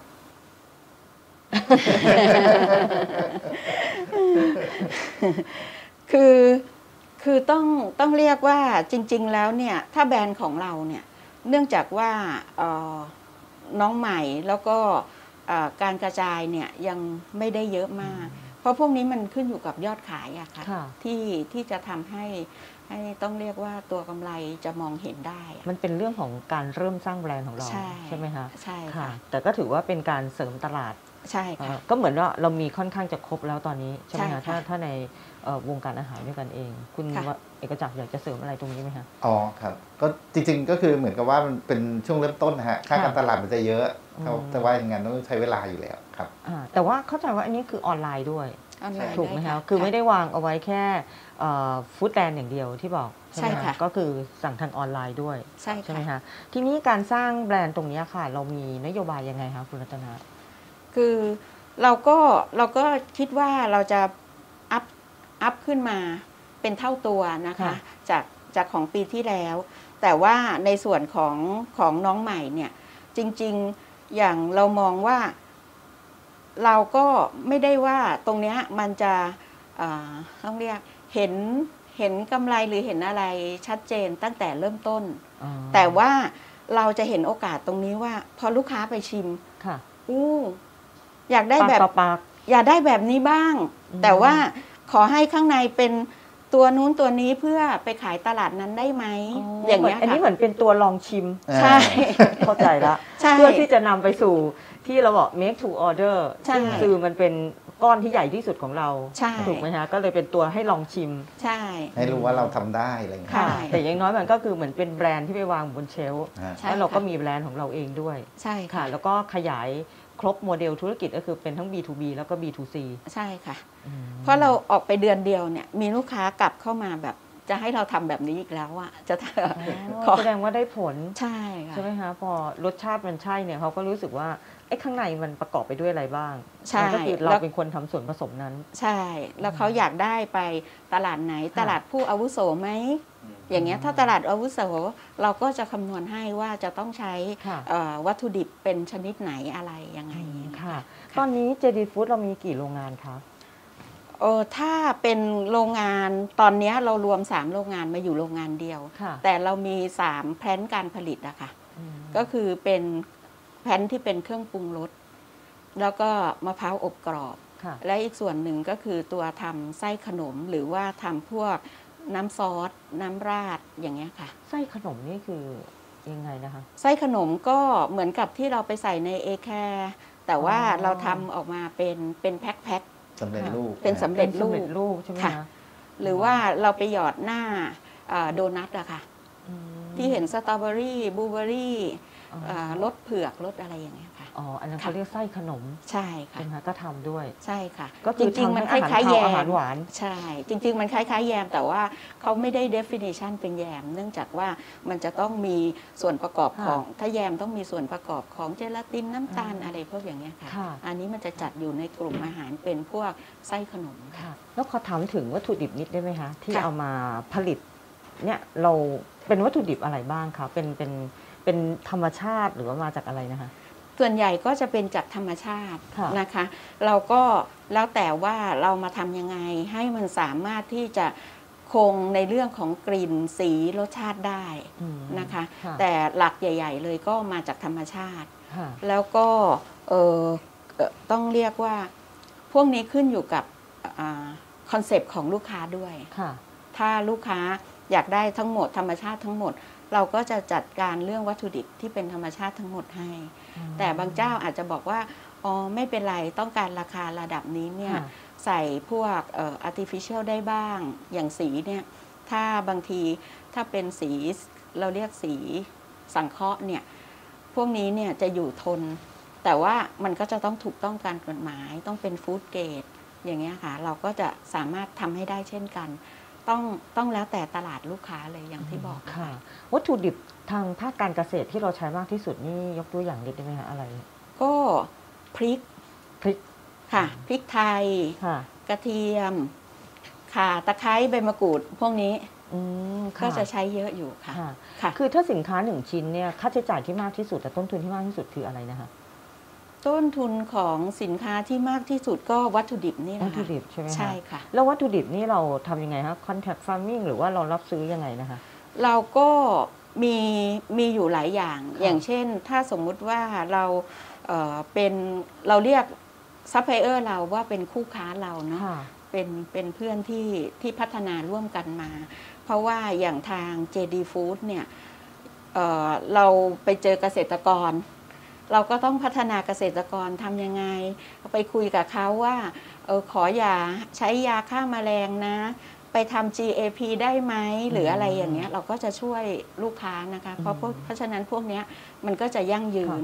คือคือต้องต้องเรียกว่าจริงๆแล้วเนี่ยถ้าแบรนด์ของเราเนี่ยเนื่องจากว่าน้องใหม่แล้วก็การกระจายเนี่ยยังไม่ได้เยอะมากเพราะพวกนี้มันขึ้นอยู่กับยอดขายอะค่ะที่ที่จะทำให้ให้ต้องเรียกว่าตัวกำไรจะมองเห็นได้มันเป็นเรื่องของการเริ่มสร้างแบรนด์ของเราใช่ไหมคะใช่ค่ะแต่ก็ถือว่าเป็นการเสริมตลาดใช่ค่ะก็เหมือนว่าเรามีค่อนข้างจะครบแล้วตอนนี้ใช่ไหมคะถ้าถ้าในวงการอาหารด้วยกันเองคุณเอกจักรอยากจะเสริมอะไรตรงนี้ไหมคะอ๋อครับก็จริงๆก็คือเหมือนกับว่ามันเป็นช่วงเริ่มต้นนะฮะค่าการตลาดมันจะเยอะเขาแต่ว่าอย่างนั้นต้องใช้เวลาอยู่แล้วครับแต่ว่าเข้าใจว่าอันนี้คือออนไลน์ด้วยออนไลน์ถูกไหมด้คะคือไม่ได้วางเอาไว้แค่ฟู้ดแลนด์อย่างเดียวที่บอกใช่ค่ะก็คือสั่งทางออนไลน์ด้วยใช่ใช่ไหมค่ะคะทีนี้การสร้างแบรนด์ตรงนี้ค่ะ เรามีนโยบายยังไงคะคุณรัตนาคือเราก็เราก็คิดว่าเราจะอัพอัพขึ้นมาเป็นเท่าตัวนะคะค่ะจากจากของปีที่แล้ว แต่ว่าในส่วนของของน้องใหม่เนี่ยจริงๆอย่างเรามองว่า เราก็ไม่ได้ว่าตรงเนี้ยมันจะเอ่อต้องเรียกเห็นเห็นกำไรหรือเห็นอะไรชัดเจนตั้งแต่เริ่มต้นอ๋อแต่ว่าเราจะเห็นโอกาสตรงนี้ว่า พอลูกค้าไปชิมค่ะอู้อยากได้ปากแบบต่อปากอยากได้แบบนี้บ้างอืมแต่ว่าขอให้ข้างในเป็นตัวนู้นตัวนี้เพื่อไปขายตลาดนั้นได้ไหมอย่างเงี้ยอันนี้ค่ะเหมือนเป็นตัวลองชิมใช่เข้าใจละใช่เพื่อที่จะนำไปสู่ที่เราบอก make to order ใช่ซึ่งคือมันเป็นก้อนที่ใหญ่ที่สุดของเราใช่ถูกไหมฮะก็เลยเป็นตัวให้ลองชิมใช่ให้รู้ว่าเราทำได้อะไรอย่างเงี้ยค่ะแต่อย่างน้อยมันก็คือเหมือนเป็นแบรนด์ที่ไปวางบนเชลฟ์ฮะใช่แล้วเราก็ค่ะมีแบรนด์ของเราเองด้วยใช่ค่ะค่ะแล้วก็ขยายครบโมเดลธุรกิจก็คือเป็นทั้ง บี ทู บี แล้วก็ บี ทู ซีใช่ค่ะอืมเพราะเราออกไปเดือนเดียวเนี่ยมีลูกค้ากลับเข้ามาแบบจะให้เราทำแบบนี้อีกแล้วอะจะอ๋ขออแสดงว่าได้ผลใช่ค่ะใช่ไหมคะพอรสชาติมันใช่เนี่ยเขาก็รู้สึกว่าไอ้ข้างในมันประกอบไปด้วยอะไรบ้างใช่มันก็คือเราแล้วเป็นคนทำส่วนผสมนั้นใช่ แล้วเขาอยากได้ไปตลาดไหนค่ะตลาดผู้อาวุโสไหมอย่างเงี้ยถ้าตลาดอาวุโสเราก็จะคำนวณให้ว่าจะต้องใช้ค่ะเอ่อวัตถุดิบเป็นชนิดไหนอะไรยังไงค่ะค่ะตอนนี้ เจ ดี Food เรามีกี่โรงงานคะเออถ้าเป็นโรงงานตอนเนี้ยเรารวมสามโรงงานมาอยู่โรงงานเดียวค่ะแต่เรามีสามแพลนการผลิตอะค่ะอืมก็คือเป็นแพลนที่เป็นเครื่องปรุงรสแล้วก็มะพร้าวอบกรอบค่ะและอีกส่วนหนึ่งก็คือตัวทำไส้ขนมหรือว่าทำพวกน้ำซอส น้ำราดอย่างเงี้ยค่ะไส้ขนมนี่คือยังไงนะคะไส้ขนมก็เหมือนกับที่เราไปใส่ในเอแคร์แต่ว่าอ๋อเราทำออกมาเป็นเป็นแพ็คสำเร็จรูปเป็นสำเร็จเป็นสำเร็จรูปใช่ไหมค่ะคะๆหรือว่าเราไปหยอดหน้าเอ่อโดนัทอะค่ะอืมที่เห็นสตรอเบอรี่บลูเบอรี่อ๋อเอ่อรสเผือกรสอะไรอย่างเงี้ยค่ะอ๋ออันนั้นค่ะเขาเรียกไส้ขนมใช่ค่ะใช่ไหมคะก็ทำด้วยใช่ค่ะก็จคือริง ๆ มันคทำทั้งล้ายๆแยอาหารคาวอาหาม รหวานใช่ จริง ๆ มันคล้ายๆแยม แต่ว่าเขาไม่ได้ definition เป็นแยม เนื่องจากว่ามันจะต้องมีส่วนประกอบค่ะของถ้าแยมต้องมีส่วนประกอบของเจลาตินน้ำตาลอืมอะไรพวกอย่างเงี้ยค่ะค่ะอันนี้มันจะจัดอยู่ในกลุ่มอาหารเป็นพวกไส้ขนมค่ะค่ะ แล้วขอถามถึงวัตถุดิบนิดได้ไหมคะ ที่ค่ะเอามาผลิตเนี่ยเราเป็นวัตถุดิบอะไรบ้างคะเป็นเป็นเป็นธรรมชาติหรือว่ามาจากอะไรนะคะส่วนใหญ่ก็จะเป็นจากธรรมชาติค่ะนะคะ เราก็แล้วแต่ว่าเรามาทำยังไงให้มันสามารถที่จะคงในเรื่องของกลิ่นสีรสชาติได้อืมนะคะค่ะแต่หลักใหญ่ ๆ เลยก็มาจากธรรมชาติค่ะแล้วก็เอ่อเอ่อต้องเรียกว่าพวกนี้ขึ้นอยู่กับคอนเซปต์ของลูกค้าด้วยค่ะถ้าลูกค้าอยากได้ทั้งหมดธรรมชาติทั้งหมด เราก็จะจัดการเรื่องวัตถุดิบที่เป็นธรรมชาติทั้งหมดให้ แต่บางเจ้าอาจจะบอกว่าอ๋อไม่เป็นไรต้องการราคาระดับนี้เนี่ยค่ะใส่พวกเอ่อ artificial ได้บ้าง อย่างสีเนี่ยถ้าบางทีถ้าเป็นสีเราเรียกสีสังเคราะห์เนี่ยพวกนี้เนี่ยจะอยู่ทน แต่ว่ามันก็จะต้องถูกต้องตามกฎหมายต้องเป็นฟู้ดเกรดอย่างเงี้ยค่ะเราก็จะสามารถทำให้ได้เช่นกัน ต้องต้องแล้วแต่ตลาดลูกค้าเลยอย่างที่บอกค่ะ วัตถุดิบทางภาคการเกษตรที่เราใช้มากที่สุดนี่ยกตัวอย่างนิดได้ไหมคะอะไรก็พริกพริกค่ะพริกไทยค่ะกระเทียมข่าตะไคร้ใบมะกรูด พวกนี้อืมก็ค่ะจะใช้เยอะอยู่ค่ะค่ะค่ะคือถ้าสินค้าหนึ่งชิ้นเนี่ยค่าใช้จ่ายที่มากที่สุดแต่ต้นทุนที่มากที่สุดคืออะไรนะคะต้นทุนของสินค้าที่มากที่สุดก็วัตถุดิบนี่แหวัละตถุค่ะดิบใช่ไหมคะใช่ค่ะแล้ววัตถุดิบนี่เราทำยังไงคะ contact farming หรือว่าเรารับซื้อยังไงนะคะเราก็มีมีอยู่หลายอย่างค่ะอย่างเช่น ถ้าสมมุติว่าเราเอ่อเป็นเราเรียกซัพพลายเออร์เราว่าเป็นคู่ค้าเราเนาะค่ะเป็นเป็นเพื่อนที่ที่พัฒนาร่วมกันมา เพราะว่าอย่างทาง เจ ดี Food เนี่ยเอ่อเราไปเจอเกษตรกร เราก็ต้องพัฒนาเกษตรกรทำยังไง ไปคุยกับเขาว่าเออขออย่าใช้ยาฆ่าแมลงนะ ไปทำ จี เอ พี ได้ไหมหรืออะไรอย่างเงี้ยเราก็จะช่วยลูกค้านะคะ เพราะพวกเพราะฉะนั้นพวกเนี้ยมันก็จะยั่งยืนค่ะ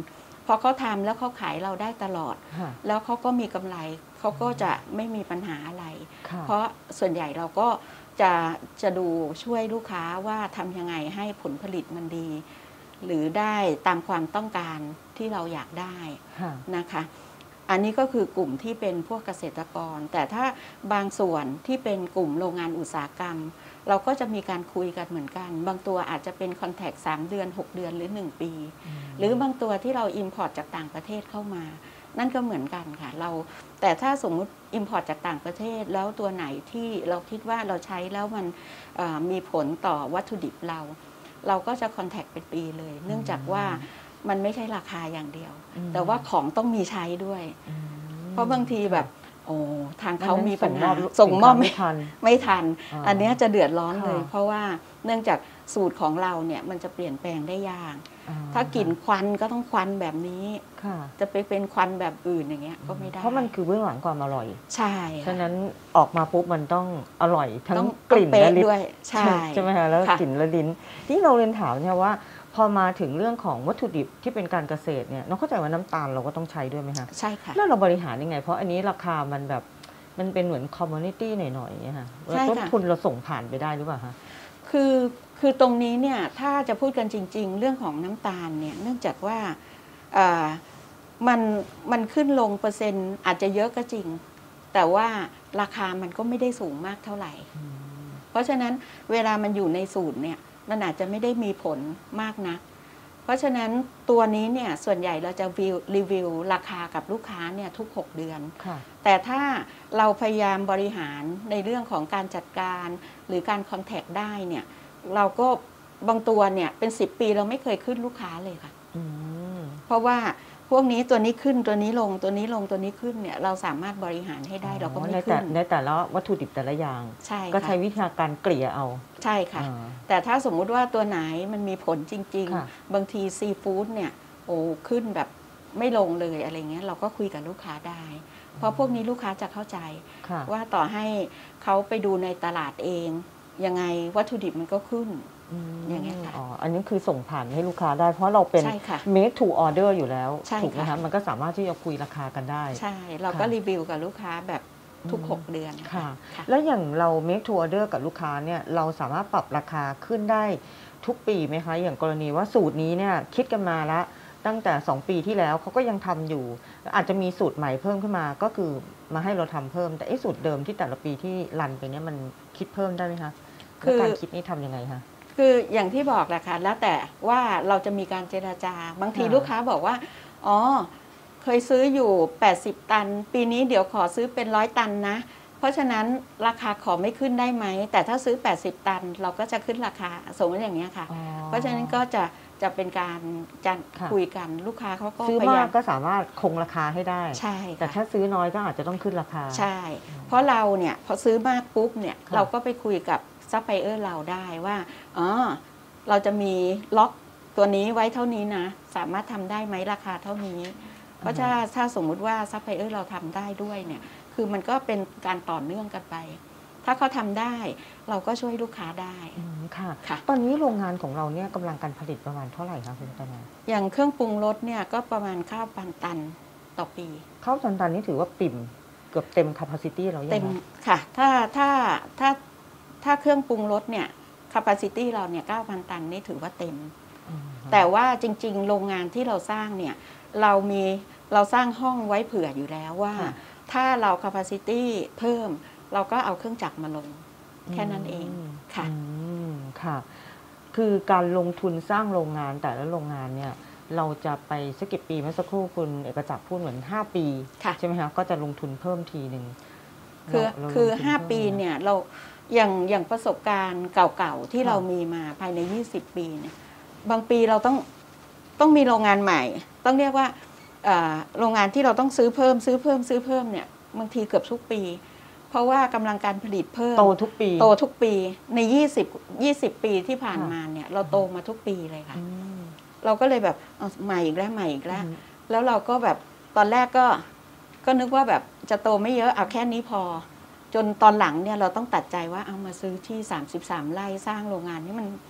พอเขาทำแล้วเขาขายเราได้ตลอดค่ะแล้วเขาก็มีกำไรเขาก็จะไม่มีปัญหาอะไรค่ะเพราะส่วนใหญ่เราก็จะจะดูช่วยลูกค้าว่าทำยังไงให้ผลผลิตมันดี หรือได้ตามความต้องการที่เราอยากได้ค่ะนะคะ อันนี้ก็คือกลุ่มที่เป็นพวกเกษตรกร แต่ถ้าบางส่วนที่เป็นกลุ่มโรงงานอุตสาหกรรม เราก็จะมีการคุยกันเหมือนกัน บางตัวอาจจะเป็นคอนแทคสามเดือนหกเดือนหรือหนึ่งปี หรือบางตัวที่เราอิมพอร์ตจากต่างประเทศเข้ามา นั่นก็เหมือนกันค่ะเราแต่ถ้าสมมุติอิมพอร์ตจากต่างประเทศแล้วตัวไหนที่เราคิดว่าเราใช้แล้วมันมีผลต่อวัตถุดิบเรา เราก็จะคอนแทคเป็นปีเลย เนื่องจากว่ามันไม่ใช่ราคาอย่างเดียว แต่ว่าของต้องมีใช้ด้วย เพราะบางทีแบบโอ้ทางเขามีปัญหาส่งมอบไม่ทันไม่ทัน อันนี้จะเดือดร้อนเลย เพราะว่าเนื่องจากสูตรของเราเนี่ยมันจะเปลี่ยนแปลงได้ยาก ถ้ากลิ่นควันก็ต้องควันแบบนี้จะไปเป็นควันแบบอื่นอย่างเงี้ยก็ไม่ได้เพราะมันคือเบื้องหลังความอร่อยใช่ฉะนั้นออกมาปุ๊บมันต้องอร่อยทั้งกลิ่นและลิ้นด้วยใช่ใช่ไหมคะแล้วกลิ่นและลิ้นที่เราเรียนถามเนี่ยว่าพอมาถึงเรื่องของวัตถุดิบที่เป็นการเกษตรเนี่ยน้องเข้าใจว่าน้ำตาลเราก็ต้องใช้ด้วยไหมคะใช่ค่ะแล้วเราบริหารยังไงเพราะอันนี้ราคามันแบบมันเป็นเหมือนคอมมูนิตี้หน่อยๆเนี่ยค่ะต้นทุนเราส่งผ่านไปได้หรือเปล่าคะคือคือตรงนี้เนี่ยถ้าจะพูดกันจริงๆเรื่องของน้ำตาลเนี่ยเนื่องจากว่ามันมันขึ้นลงเปอร์เซ็นต์อาจจะเยอะก็จริงแต่ว่าราคามันก็ไม่ได้สูงมากเท่าไหร่เพราะฉะนั้นเวลามันอยู่ในสูตรเนี่ยมันอาจจะไม่ได้มีผลมากนักเพราะฉะนั้นตัวนี้เนี่ยส่วนใหญ่เราจะรีวิวราคากับลูกค้าเนี่ยทุกหกเดือนแต่ถ้าเราพยายามบริหารในเรื่องของการจัดการหรือการคอนแทคได้เนี่ยเราก็บางตัวเนี่ยเป็นสิบปีเราไม่เคยขึ้นลูกค้าเลยค่ะเพราะว่าพวกนี้ตัวนี้ขึ้นตัวนี้ลงตัวนี้ลงตัวนี้ขึ้นเนี่ยเราสามารถบริหารให้ได้เราก็ไม่ขึ้นในแต่ละวัตถุดิบแต่ละอย่างก็ใช้วิธีการเกลี่ยเอาใช่ค่ะแต่ถ้าสมมุติว่าตัวไหนมันมีผลจริงๆบางทีซีฟู้ดเนี่ยโอ้ขึ้นแบบไม่ลงเลยอะไรเงี้ยเราก็คุยกับลูกค้าได้เพราะพวกนี้ลูกค้าจะเข้าใจว่าต่อให้เขาไปดูในตลาดเองยังไงวัตถุดิบมันก็ขึ้นอย่างเงี้ยค่ะอ๋ออันนี้คือส่งผ่านให้ลูกค้าได้เพราะเราเป็น make to order อยู่แล้วถูกไหมคะมันก็สามารถที่จะคุยราคากันได้ใช่เราก็รีวิวกับลูกค้าแบบทุกหกเดือนค่ะแล้วอย่างเรา make to order กับลูกค้าเนี่ยเราสามารถปรับราคาขึ้นได้ทุกปีไหมคะอย่างกรณีว่าสูตรนี้เนี่ยคิดกันมาแล้วตั้งแต่สองปีที่แล้วเขาก็ยังทำอยู่อาจจะมีสูตรใหม่เพิ่มขึ้นมาก็คือมาให้เราทำเพิ่มแต่ไอ้สูตรเดิมที่แต่ละปีที่รันไปเนี่ยมันคิดเพิ่มได้ไหมคะคือการคิดนี้ทำยังไงคะคืออย่างที่บอกแหละค่ะแล้วแต่ว่าเราจะมีการเจรจาบางทีลูกค้าบอกว่าอ๋อเคยซื้ออยู่แปดสิบตันปีนี้เดี๋ยวขอซื้อเป็นร้อยตันนะเพราะฉะนั้นราคาขอไม่ขึ้นได้ไหมแต่ถ้าซื้อแปดสิบตันเราก็จะขึ้นราคาสมมติอย่างนี้ค่ะเพราะฉะนั้นก็จะจะเป็นการจะคุยกันลูกค้าเขาก็ซื้อมากก็สามารถคงราคาให้ได้ใช่แต่ถ้าซื้อน้อยก็อาจจะต้องขึ้นราคาใช่เพราะเราเนี่ยพอซื้อมากปุ๊บเนี่ยเราก็ไปคุยกับซัพพลายเออร์เราได้ว่าอ๋อเราจะมีล็อกตัวนี้ไว้เท่านี้นะสามารถทำได้ไหมราคาเท่านี้เพราะถ้าถ้าสมมุติว่าซัพพลายเออร์เราทำได้ด้วยเนี่ยคือมันก็เป็นการต่อเนื่องกันไปถ้าเขาทำได้เราก็ช่วยลูกค้าได้ค่ะค่ะตอนนี้โรงงานของเราเนี่ยกำลังการผลิตประมาณเท่าไหร่คะคุณตนาอย่างเครื่องปรุงรสเนี่ยก็ประมาณข้าวพันตันต่อปีข้าวพันตันนี่ถือว่าปิ่มเกือบเต็ม capacity เราเต็มค่ะถ้าถ้าถ้าถ้าเครื่องปรุงรสเนี่ย capacity เราเนี่ย เก้าพัน ตันนี่ถือว่าเต็มแต่ว่าจริงๆโรงงานที่เราสร้างเนี่ยเรามีเราสร้างห้องไว้เผื่ออยู่แล้วว่าถ้าเรา capacity เพิ่มเราก็เอาเครื่องจักรมาลงแค่นั้นเองค่ะค่ะคือการลงทุนสร้างโรงงานแต่ละโรงงานเนี่ยเราจะไปสักกี่ปีเมื่อสักครู่คุณเอกจักรพูดเหมือนห้าปีใช่ไหมคะก็จะลงทุนเพิ่มทีหนึ่งคือคือห้าปีเนี่ยเราอย่างอย่างประสบการณ์เก่าๆที่เรามีมาภายในยี่สิบปีเนี่ยบางปีเราต้องต้องมีโรงงานใหม่ต้องเรียกว่าโรงงานที่เราต้องซื้อเพิ่มซื้อเพิ่มซื้อเพิ่มเนี่ยบางทีเกือบทุกปีเพราะว่ากำลังการผลิตเพิ่มโตทุกปีโตทุกปีในยี่สิบ ยี่สิบปีที่ผ่านมาเนี่ยเราโตมาทุกปีเลยค่ะเราก็เลยแบบใหม่อีกแล้วใหม่อีกแล้วแล้วเราก็แบบตอนแรกก็ก็นึกว่าแบบจะโตไม่เยอะเอาแค่นี้พอจนตอนหลังเนี่ยเราต้องตัดใจว่าเอามาซื้อที่สามสิบสามไร่สร้างโรงงานนี่มัน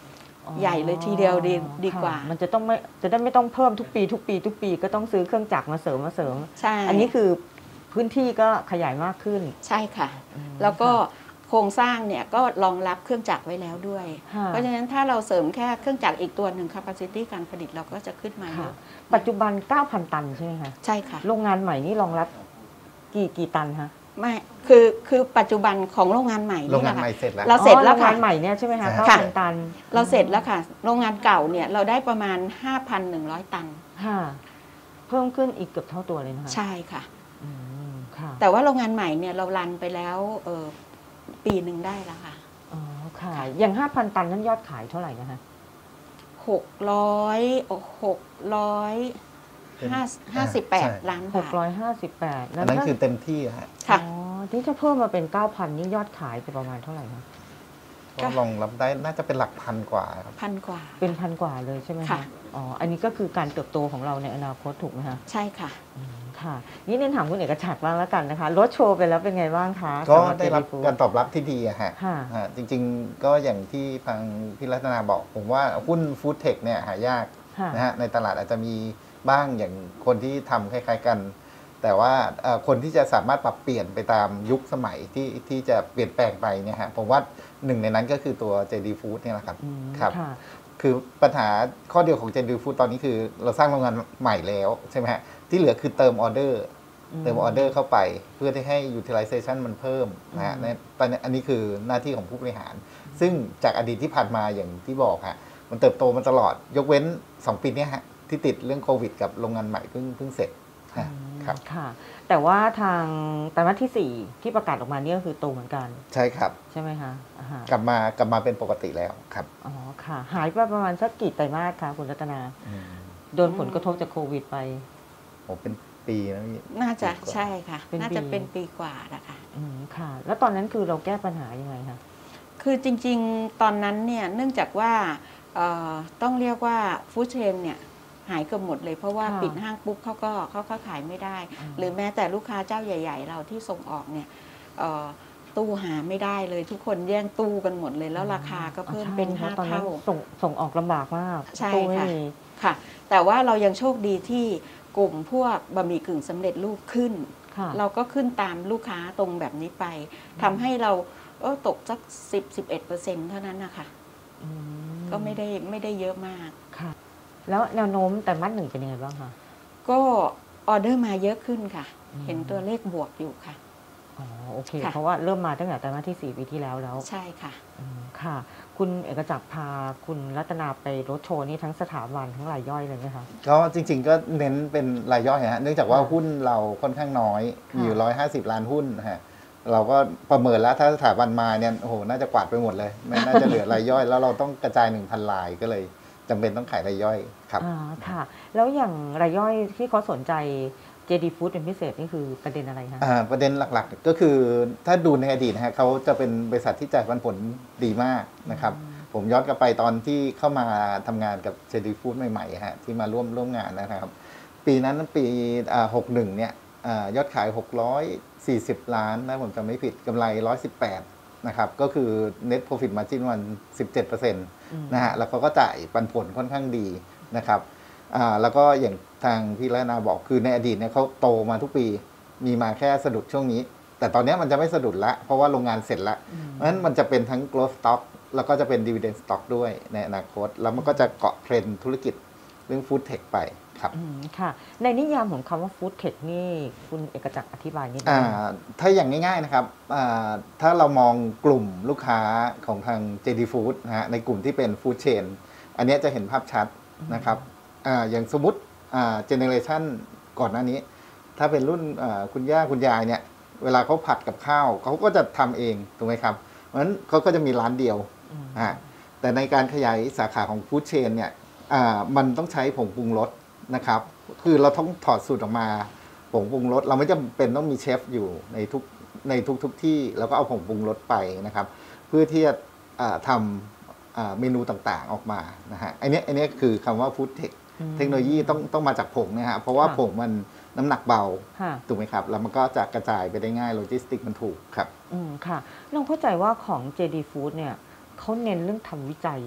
อ๋อใหญ่เลยทีเดียวดีดีกว่าค่ะมันจะต้องไม่จะได้ไม่ต้องเพิ่มทุกปีทุกปีทุกปีก็ต้องซื้อเครื่องจักรมาเสริมมาเสริมใช่อันนี้คือพื้นที่ก็ขยายมากขึ้นใช่ค่ะอืมแล้วก็ค่ะโครงสร้างเนี่ยก็รองรับเครื่องจักรไว้แล้วด้วยค่ะเพราะฉะนั้นถ้าเราเสริมแค่เครื่องจักรอีกตัวหนึ่ง capacity การผลิตเราก็จะขึ้นมาเยค่ะอะปัจจุบัน เก้าพัน ตันใช่ไหมคะใช่ค่ะโรงงานใหม่นี่รองรับกี่กี่ตันคะไม่คือคือปัจจุบันของโรงงานใหม่โรงนี่งานแหละใหม่ค่ะเสร็จแล้วเราเสร็จแล้วอ๋อโรงค่ะงานใหม่เนี่ยใช่ไหมคะค่ะเก้าพัน ตันเราเสร็จแล้วค่ะ โรงงานเก่าเนี่ยเราได้ประมาณ ห้าพันหนึ่งร้อย ตันค่ะ เพิ่มขึ้นอีกเกือบเท่าตัวเลยนะคะใช่ค่ะอืมค่ะแต่ว่าโรงงานใหม่เนี่ยเรารันไปแล้วเออปีหนึ่งได้แล้วค่ะอ๋อค่ะ อย่าง ห้าพัน ตันนั้นยอดขายเท่าไหร่นะคะหกร้อยหกร้อยห้าห้าสิบแปดใช่ล้านหบาก ทร้อยห้าสิบแปดอันนั้นคือเต็มที่ฮะค่ะอ๋อที่ถ้าเพิ่มมาเป็น เก้าพัน นี่ยอดขายจะประมาณเท่าไหร่คะก็รองรับได้น่าจะเป็นหลักพันกว่าครับพันกว่าเป็นพันกว่าเลยใช่ไหมค่ะอ๋อ อันนี้ก็คือการเติบโตของเราในอนาคตถูกไหมคะใช่ค่ะอืมค่ะ นี่เน้นถามคุณเอกฉัตรบ้างแล้วกันนะคะรถโชว์ไปแล้วเป็นไงบ้างคะก็สำหได้รับเจ ดี ฟู้ดการตอบรับที่ดีอะฮะค่ะอ่าจริงๆก็อย่างที่ทางพี่รัตนาบอก ผมว่าหุ้นฟู้ดเทคเนี่ยหายากค่ะนะฮะในตลาดอาจจะมีบ้างอย่างคนที่ทำคล้ายๆกัน แต่ว่าเอ่อคนที่จะสามารถปรับเปลี่ยนไปตามยุคสมัยที่ที่จะเปลี่ยนแปลงไปเนี่ยฮะผมว่าหนึ่งในนั้นก็คือตัว เจ ดี Food เนี่ยแหละครับอืมครับค่ะคือปัญหาข้อเดียวของ เจ ดี Food ตอนนี้คือเราสร้างโรงงานใหม่แล้วใช่ไหมฮะที่เหลือคือเติมออเดอร์อืมเติมออเดอร์เข้าไปเพื่อที่ให้ utilization มันเพิ่มนะฮะอืมในตอนนี้อันนี้คือหน้าที่ของผู้บริหาร ซึ่งจากอดีตที่ผ่านมาอย่างที่บอกฮะมันเติบโตมาตลอด ยกเว้น สอง ปีเนี้ยฮะที่ติดเรื่องโควิดกับโรงงานใหม่เพิ่งเพิ่งเสร็จฮะครับค่ะ แต่ว่าทางไตรมาสที่สี่ที่ประกาศออกมาเนี่ยก็คือโตเหมือนกันใช่ครับใช่ไหมคะอ่าฮะกลับมากลับมาเป็นปกติแล้วครับอ๋อ ค่ะ หายไปประมาณสักกี่ไตรมาสคะคุณรัตนาอืมโดนผลกระทบจากโควิดไปโอ้เป็นปีนะพี่น่าจะปีกว่าใช่ค่ะเป็นน่าจะปีเป็นปีกว่านะคะอืมค่ะ แล้วตอนนั้นคือเราแก้ปัญหายังไงคะคือจริงๆ ตอนนั้นเนี่ยเนื่องจากว่าเอ่อต้องเรียกว่าฟู้ดเชนเนี่ยหายเกือบหมดเลยเพราะว่าค่ะปิดห้างปุ๊บเขาก็เขาก็ขายไม่ได้อืมหรือแม้แต่ลูกค้าเจ้าใหญ่ ๆ เราที่ส่งออกเนี่ยเอ่อตู้หาไม่ได้เลยทุกคนแย่งตู้กันหมดเลย แล้วราคาก็เพิ่มอ๋อใช่เป็นพห้าระตอนนั้นเท่าส่งส่งออกลำบากมากใช่ตู้ไม่ค่ะมีค่ะ แต่ว่าเรายังโชคดีที่กลุ่มพวกบะหมี่กึ่งสำเร็จรูปขึ้นค่ะเราก็ขึ้นตามลูกค้าตรงแบบนี้ไปทำให้เราเออตกสักสิบสิบเอ็ดเปอร์เซ็นต์เท่านั้นนะคะอืก็ไม่ได้ไม่ได้เยอะมากค่ะ แล้วแนวโน้มแต่มัดหนึ่งเป็นยังไงบ้างคะก็ออเดอร์มาเยอะขึ้นค่ะอืมเห็นตัวเลขบวกอยู่ค่ะอ๋อ โอเคค่ะเพราะว่าเริ่มมาตั้งแต่ไตรมาสที่สี่ปีที่แล้วแล้วใช่ค่ะอืมค่ะ คุณเอกจักรพาคุณรัตนาไปรถโชว์นี่ทั้งสถาบันทั้งรายย่อยเลยไหมคะก็จริงๆก็เน้นเป็นรายย่อยฮะเนื่องจากว่าค่ะหุ้นเราค่อนข้างน้อยค่ะมีอยู่ร้อยห้าสิบล้านหุ้นฮะเราก็ประเมินแล้วถ้าสถาบันมาเนี่ยโอ้โหน่าจะกวาดไปหมดเลยไม่น่าจะเหลือรายย่อย แล้วเราต้องกระจายหนึ่งพันลายก็เลยจำเป็นต้องขายรายย่อยครับอ่าค่ะ แล้วอย่างรายย่อยที่เขาสนใจ เจ ดี Food เป็นพิเศษนี่คือประเด็นอะไรคะอ่าประเด็นหลักๆก็คือถ้าดูในอดีตนะฮะเขาจะเป็นบริษัทที่จ่ายปันผลดีมากนะครับ ผมย้อนกลับไปตอนที่เข้ามาทำงานกับ เจ ดี Food ใหม่ๆฮะที่มาร่วมร่วมงานนะครับ ปีนั้นปีหกสิบเอ็ดเนี่ยอายอดขาย หกร้อยสี่สิบ ล้านนะผมจำไม่ผิดกำไร หนึ่งร้อยสิบแปดนะครับก็คือ net profit margin วัน สิบเจ็ดเปอร์เซ็นต์อืมนะฮะแล้วเขาก็จ่ายปันผลค่อนข้างดีนะครับอ่าแล้วก็อย่างทางพี่รัตนาบอกคือในอดีตเนี่ยเขาโตมาทุกปีมีมาแค่สะดุดช่วงนี้ แต่ตอนนี้มันจะไม่สะดุดละเพราะว่าโรงงานเสร็จละเพราะฉะนั้นมันจะเป็นทั้ง growth stock แล้วก็จะเป็น dividend stock ด้วยในอนาคต แล้วมันก็จะเกาะเทรนด์ธุรกิจเรื่อง food tech ไปครับอืมค่ะ ในนิยามของคำว่า Food Tech นี่คุณเอกจักรอธิบายนิดนึอ่าง ถ้าอย่างง่ายๆนะครับอ่าถ้าเรามองกลุ่มลูกค้าของทาง เจ ดี Food นะฮะในกลุ่มที่เป็น food chain อันเนี้ยจะเห็นภาพชัดนะครับอ่าอย่างสมมติเจเนเรชันก่อนหน้านี้ ถ้าเป็นรุ่นอ่าคุณย่าคุณยายเนี่ยเวลาเขาผัดกับข้าวเขาก็จะทำเองถูกไหมครับเพราะฉะนั้นเขาก็จะมีร้านเดียวอืมอ่าแต่ในการขยายสาขาของ food chain เนี่ยอ่ามันต้องใช้ผงปรุงรสนะครับคือเราต้องถอดสูตรออกมาผงปรุงรสเราไม่จำเป็นต้องมีเชฟอยู่ในทุกในทุกทุกที่แล้วก็เอาผงปรุงรสไปนะครับเพื่อที่จะอ่าทำอ่าเมนูต่างๆออกมานะฮะอันนี้อันนี้คือคำว่า food tech อืมเทคโนโลยีต้องต้องมาจากผงนะฮะเพราะว่าค่ะผงมันน้ำหนักเบาค่ะถูกไหมครับ แล้วมันก็จะกระจายไปได้ง่ายโลจิสติกมันถูกครับอืมค่ะเราเข้าใจว่าของ เจ ดี Food เนี่ยเขาเน้นเรื่องทำวิจัย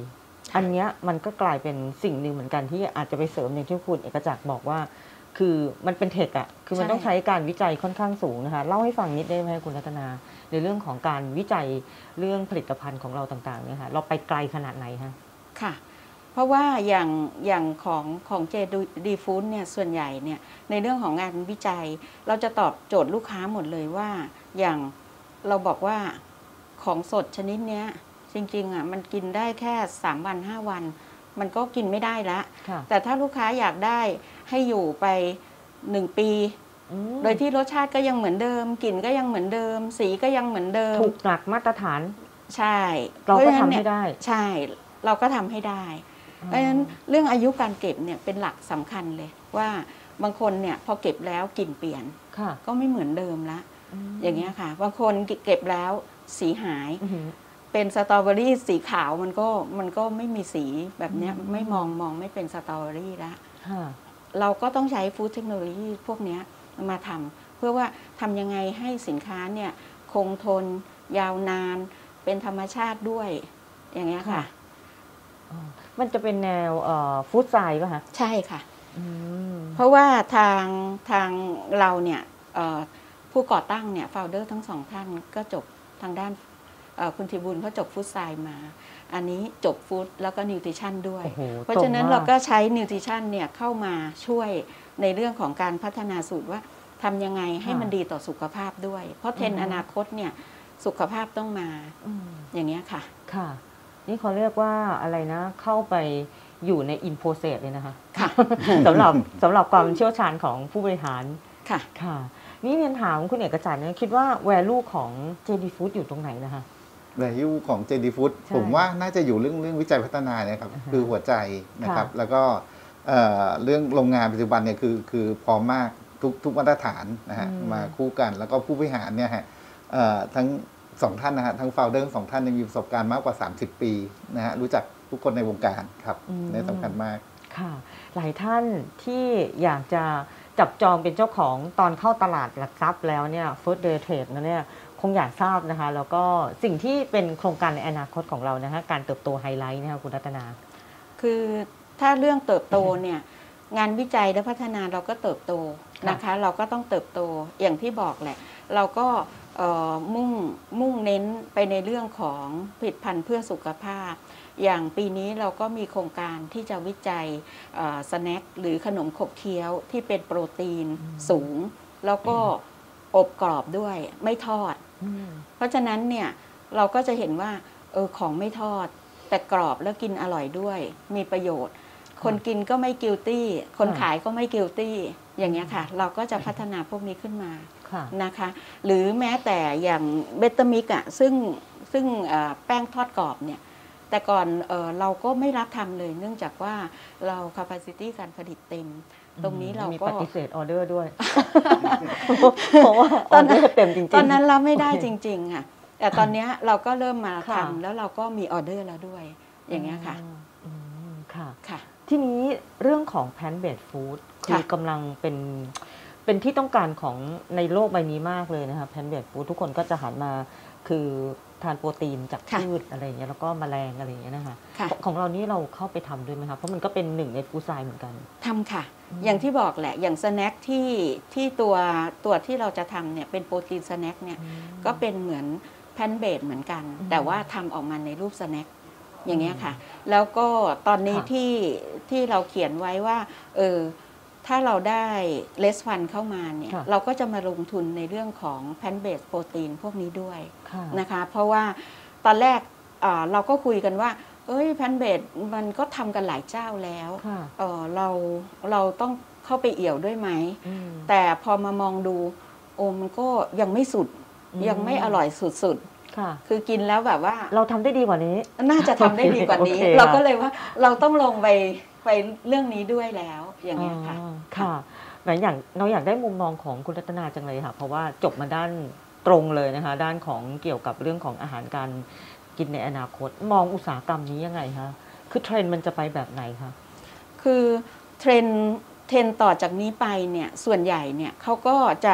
อันเนี้ยมันก็กลายเป็นสิ่งหนึ่งเหมือนกันที่อาจจะไปเสริมอย่างที่คุณเอกจักรบอกว่า คือมันเป็นเทคอะคือมันต้องใช้การวิจัยค่อนข้างสูงนะคะเล่าให้ฟังนิดได้ไหมคุณรัตนาในเรื่องของการวิจัยเรื่องผลิตภัณฑ์ของเราต่างๆเนี่ยค่ะเราไปไกลขนาดไหนคะค่ะเพราะว่าอย่างอย่างของของเจดีฟู้ดเนี่ยส่วนใหญ่เนี่ยในเรื่องของงานวิจัยเราจะตอบโจทย์ลูกค้าหมดเลยว่าอย่างเราบอกว่าของสดชนิดเนี้ยจริงๆอ่ะมันกินได้แค่สามวันห้าวันมันก็กินไม่ได้ละแต่ถ้าลูกค้าอยากได้ให้อยู่ไปหนึ่งปีโดยที่รสชาติก็ยังเหมือนเดิมกลิ่นก็ยังเหมือนเดิมสีก็ยังเหมือนเดิมถูกหลักมาตรฐานใช่เราก็ทำให้ได้ใช่เราก็ทำให้ได้เพราะฉะนั้นเรื่องอายุการเก็บเนี่ยเป็นหลักสำคัญเลยว่าบางคนเนี่ยพอเก็บแล้วกลิ่นเปลี่ยนก็ไม่เหมือนเดิมละอย่างเงี้ยค่ะบางคนเก็บแล้วสีหายเป็นสตรอเบอรี่สีขาวมันก็มันก็ไม่มีสีแบบเนี้ยไม่มองมองไม่เป็นสตรอเบอรี่ละเราก็ต้องใช้ฟู้ดเทคโนโลยีพวกนี้มาทำเพื่อว่าทำยังไงให้สินค้าเนี่ยคงทนยาวนานเป็นธรรมชาติด้วยอย่างเงี้ยค่ะมันจะเป็นแนวฟู้ดไซด์ป่ะคะใช่ค่ะเพราะว่าทางทางเราเนี่ยผู้ก่อตั้งเนี่ยโฟลเดอร์ทั้งสองท่านก็จบทางด้านคุณธีบุญเขาจบฟู้ดไซด์มาอันนี้จบฟู้ดแล้วก็นิวทริชั่นด้วยเพราะฉะนั้นเราก็ใช้นิวทริชั่นเนี่ยเข้ามาช่วยในเรื่องของการพัฒนาสูตรว่าทำยังไงให้มันดีต่อสุขภาพด้วยเพราะเทรนด์อนาคตเนี่ยสุขภาพต้องมาอย่างเงี้ยค่ะค่ะนี่เขาเรียกว่าอะไรนะเข้าไปอยู่ในอินโพเซสเลยนะคะค่ะสำหรับสำหรับความเชี่ยวชาญของผู้บริหารค่ะค่ะนี่เรียนถามคุณเอกจักรเนี่ยคิดว่าแวลูของ เจ ดี Food อยู่ตรงไหนนะคะแวลูของ เจ ดี Food ผมว่าน่าจะอยู่เรื่องเรื่องวิจัยพัฒนาเนี่ยครับคือหัวใจนะครับแล้วก็เรื่องโรงงานปัจจุบันเนี่ยคือคือพร้อมมากทุกทุกมาตรฐานนะฮะมาคู่กันแล้วก็ผู้บริหารเนี่ยฮะทั้งสองท่านนะฮะทั้งโฟลเดอร์สองท่านมีประสบการณ์มากกว่าสามสิบปีนะฮะรู้จักทุกคนในวงการครับนี่สำคัญมากค่ะหลายท่านที่อยากจะจับจองเป็นเจ้าของตอนเข้าตลาดหลักทรัพย์แล้วเนี่ย First Day Trade นะเนี่ยคงอยากทราบนะคะแล้วก็สิ่งที่เป็นโครงการในอนาคตของเรานะคะการเติบโตไฮไลท์นะคะคุณรัตนาคือถ้าเรื่องเติบโตเนี่ยงานวิจัยและพัฒนาเราก็เติบโตนะคะเราก็ต้องเติบโตอย่างที่บอกแหละเราก็มุ่งมุ่งเน้นไปในเรื่องของผลิตภัณฑ์เพื่อสุขภาพอย่างปีนี้เราก็มีโครงการที่จะวิจัยสแน็คหรือขนมขบเคี้ยวที่เป็นโปรตีนสูงแล้วก็อบกรอบด้วยไม่ทอดเพราะฉะนั้นเนี่ยเราก็จะเห็นว่าเออของไม่ทอดแต่กรอบแล้วกินอร่อยด้วยมีประโยชน์คนกินก็ไม่กิลตี้คนขายก็ไม่กิลตี้อย่างเงี้ยค่ะเราก็จะพัฒนาพวกนี้ขึ้นมานะคะหรือแม้แต่อย่างเบตเตอร์มิกอ่ะซึ่งซึ่งแป้งทอดกรอบเนี่ยแต่ก่อนเออเราก็ไม่รับทำเลยเนื่องจากว่าเรา capacity การผลิตเต็มตรงนี้เราก็มีปฏิเสธออเดอร์ด้วยเพราะว่าออเดอร์เต็มจริงๆตอนนั้นเราไม่ได้จริงๆค่ะแต่ตอนนี้เราก็เริ่มมาทำแล้วเราก็มีออเดอร์แล้วด้วยอย่างเงี้ยค่ะค่ะค่ะทีนี้เรื่องของแพนเบดฟู้ดคือกำลังเป็นเป็นที่ต้องการของในโลกใบนี้มากเลยนะคะแพนเบดฟู้ดทุกคนก็จะหันมาคือทานโปรตีนจากพืชอะไรอย่างเงี้ยแล้วก็แมลงอะไรอย่างเงี้ยนะคะของเรานี่เราเข้าไปทำด้วยไหมคะเพราะมันก็เป็นหนึ่งในฟู้ดไซด์เหมือนกันทำค่ะอย่างที่บอกแหละอย่างสแน็คที่ที่ตัวตัวที่เราจะทำเนี่ยเป็นโปรตีนสแน็คเนี่ยก็เป็นเหมือนแพนเบดเหมือนกันแต่ว่าทำออกมาในรูปสแน็คอย่างเงี้ยค่ะแล้วก็ตอนนี้ที่ที่เราเขียนไว้ว่าเออถ้าเราได้เลสฟันเข้ามาเนี่ยเราก็จะมาลงทุนในเรื่องของแพนเบสโปรตีนพวกนี้ด้วยนะคะเพราะว่าตอนแรกเราก็คุยกันว่าเอ้ยแพนเบสมันก็ทำกันหลายเจ้าแล้วเเราเราต้องเข้าไปเอี่ยวด้วยไหมแต่พอมามองดูโอ้มันก็ยังไม่สุดยังไม่อร่อยสุดๆคือกินแล้วแบบว่าเราทำได้ดีกว่านี้น่าจะทำได้ดีกว่านี้ เราก็เลยว่าเราต้องลงไปไปเรื่องนี้ด้วยแล้วอย่างเงี้ยค่ะค่ะหลายอย่างเราอยากได้มุมมองของคุณรัตนาจังเลยค่ะเพราะว่าจบมาด้านตรงเลยนะคะด้านของเกี่ยวกับเรื่องของอาหารการกินในอนาคตมองอุตสาหกรรมนี้ยังไงคะคือเทรนด์มันจะไปแบบไหนคะคือเทรนด์เทรนด์ต่อจากนี้ไปเนี่ยส่วนใหญ่เนี่ยเขาก็จะ